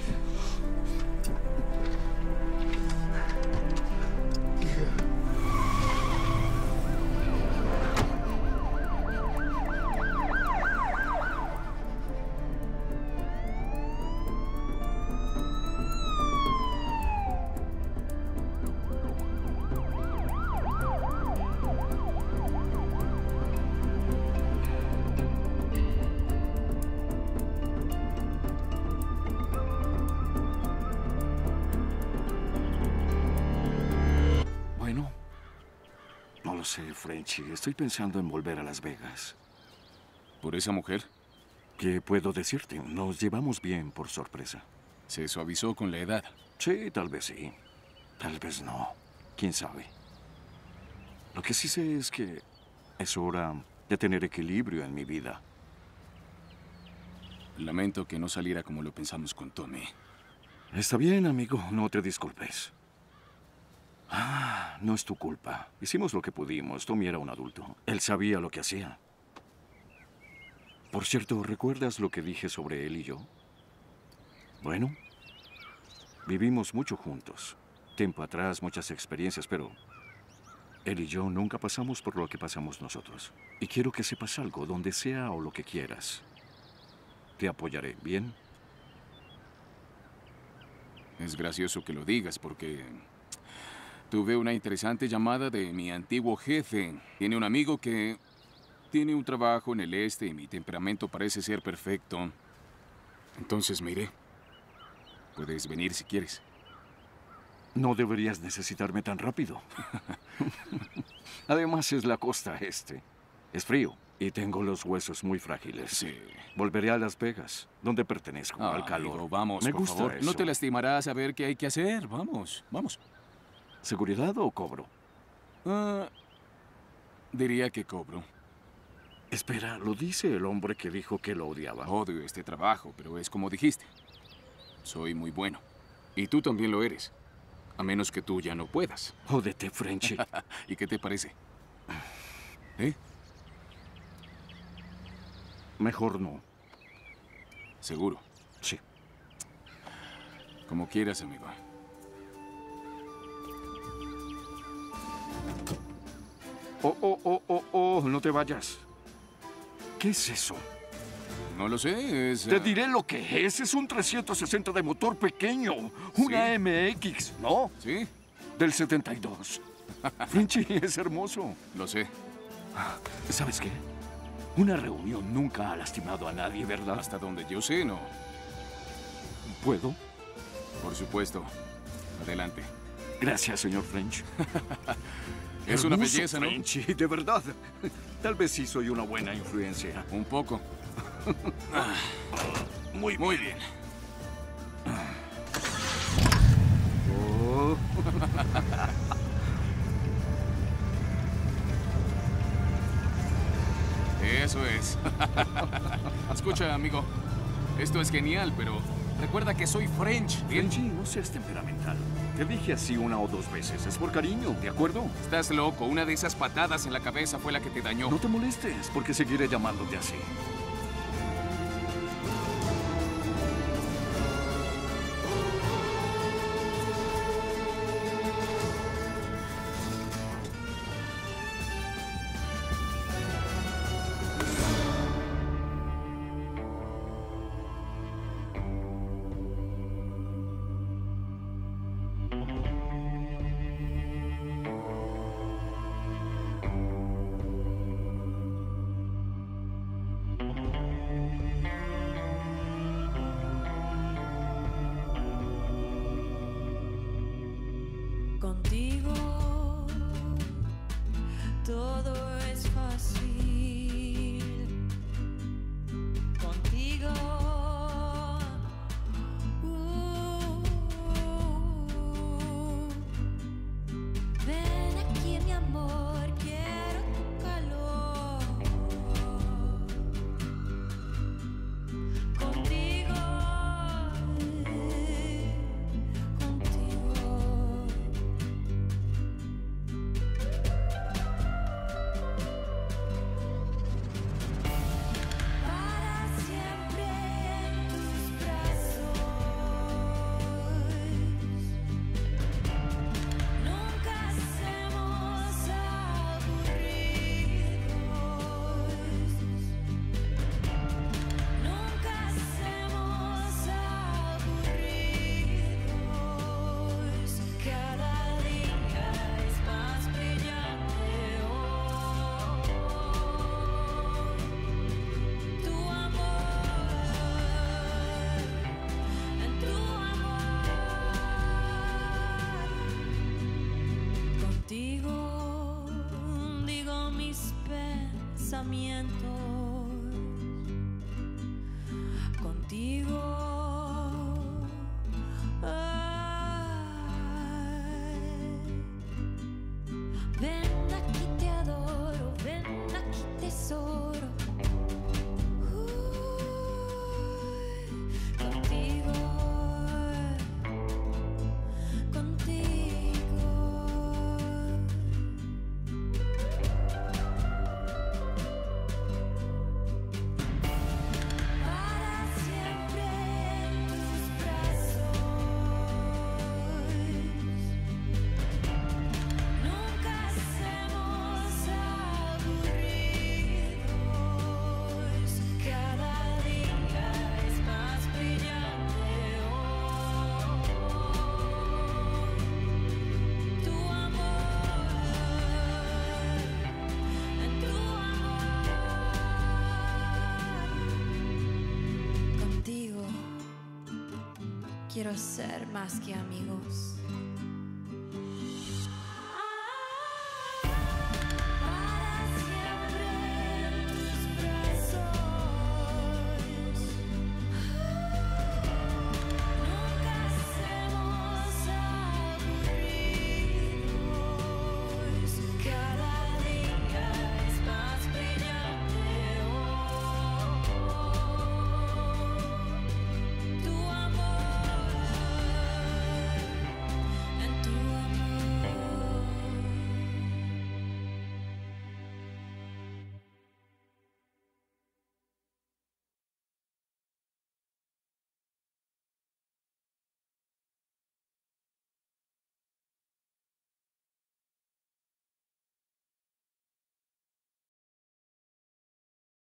Bueno, no lo sé, Frenchy. Estoy pensando en volver a Las Vegas. ¿Por esa mujer? ¿Qué puedo decirte? Nos llevamos bien por sorpresa. Se suavizó con la edad. Sí, tal vez sí. Tal vez no. ¿Quién sabe? Lo que sí sé es que es hora de tener equilibrio en mi vida. Lamento que no saliera como lo pensamos con Tommy. Está bien, amigo. No te disculpes. Ah, no es tu culpa. Hicimos lo que pudimos. Tommy era un adulto. Él sabía lo que hacía. Por cierto, ¿recuerdas lo que dije sobre él y yo? Bueno, vivimos mucho juntos. Tiempo atrás, muchas experiencias, pero él y yo nunca pasamos por lo que pasamos nosotros. Y quiero que sepas algo, donde sea o lo que quieras. Te apoyaré, ¿bien? Es gracioso que lo digas porque tuve una interesante llamada de mi antiguo jefe. Tiene un amigo que tiene un trabajo en el este y mi temperamento parece ser perfecto. Entonces me iré. Puedes venir si quieres. No deberías necesitarme tan rápido. Además es la costa este. Es frío y tengo los huesos muy frágiles. Sí. Volveré a Las Vegas, donde pertenezco, Ah, al calor. amigo, vamos, Me por gusta favor. eso. No te lastimará saber qué hay que hacer. Vamos, vamos. ¿Seguridad o cobro? Ah, diría que cobro. Espera, lo dice el hombre que dijo que lo odiaba. Odio este trabajo, pero es como dijiste. Soy muy bueno. Y tú también lo eres. A menos que tú ya no puedas. Jódete, Frenchy. ¿Y qué te parece? ¿Eh? Mejor no. ¿Seguro? Sí. Como quieras, amigo. Oh, oh, oh, oh, oh, no te vayas. ¿Qué es eso? No lo sé, es... Te ah, diré lo que es. Es un trescientos sesenta de motor pequeño. Una ¿Sí? M X, ¿no? ¿Sí? Del setenta y dos. Frenchy, es hermoso. Lo sé. ¿Sabes qué? Una reunión nunca ha lastimado a nadie, ¿verdad? Hasta donde yo sé, no. ¿Puedo? Por supuesto. Adelante. Gracias, señor French. Es una Hermoso, belleza, ¿no? Frenchy, de verdad. Tal vez sí soy una buena influencia. Un poco. Muy, Muy bien. Oh. Eso es. Escucha, amigo. Esto es genial, pero recuerda que soy French. ¿Bien? Frenchy, no seas temperamental. Te dije así una o dos veces. Es por cariño, ¿de acuerdo? Estás loco. Una de esas patadas en la cabeza fue la que te dañó. No te molestes, porque seguiré llamándote así. Contigo todo es fácil. Contigo uh, ven aquí, mi amor, quiero tu calor. Contigo, contigo. Para siempre en tus brazos, nunca seremos aburridos, nunca seremos aburridos. Cada día es más brillante hoy. Tu amor, en tu amor, contigo digo mis pensamientos, contigo. Ay, ven aquí, te adoro, ven aquí, tesoro. Contigo, contigo. quiero ser más que amigos.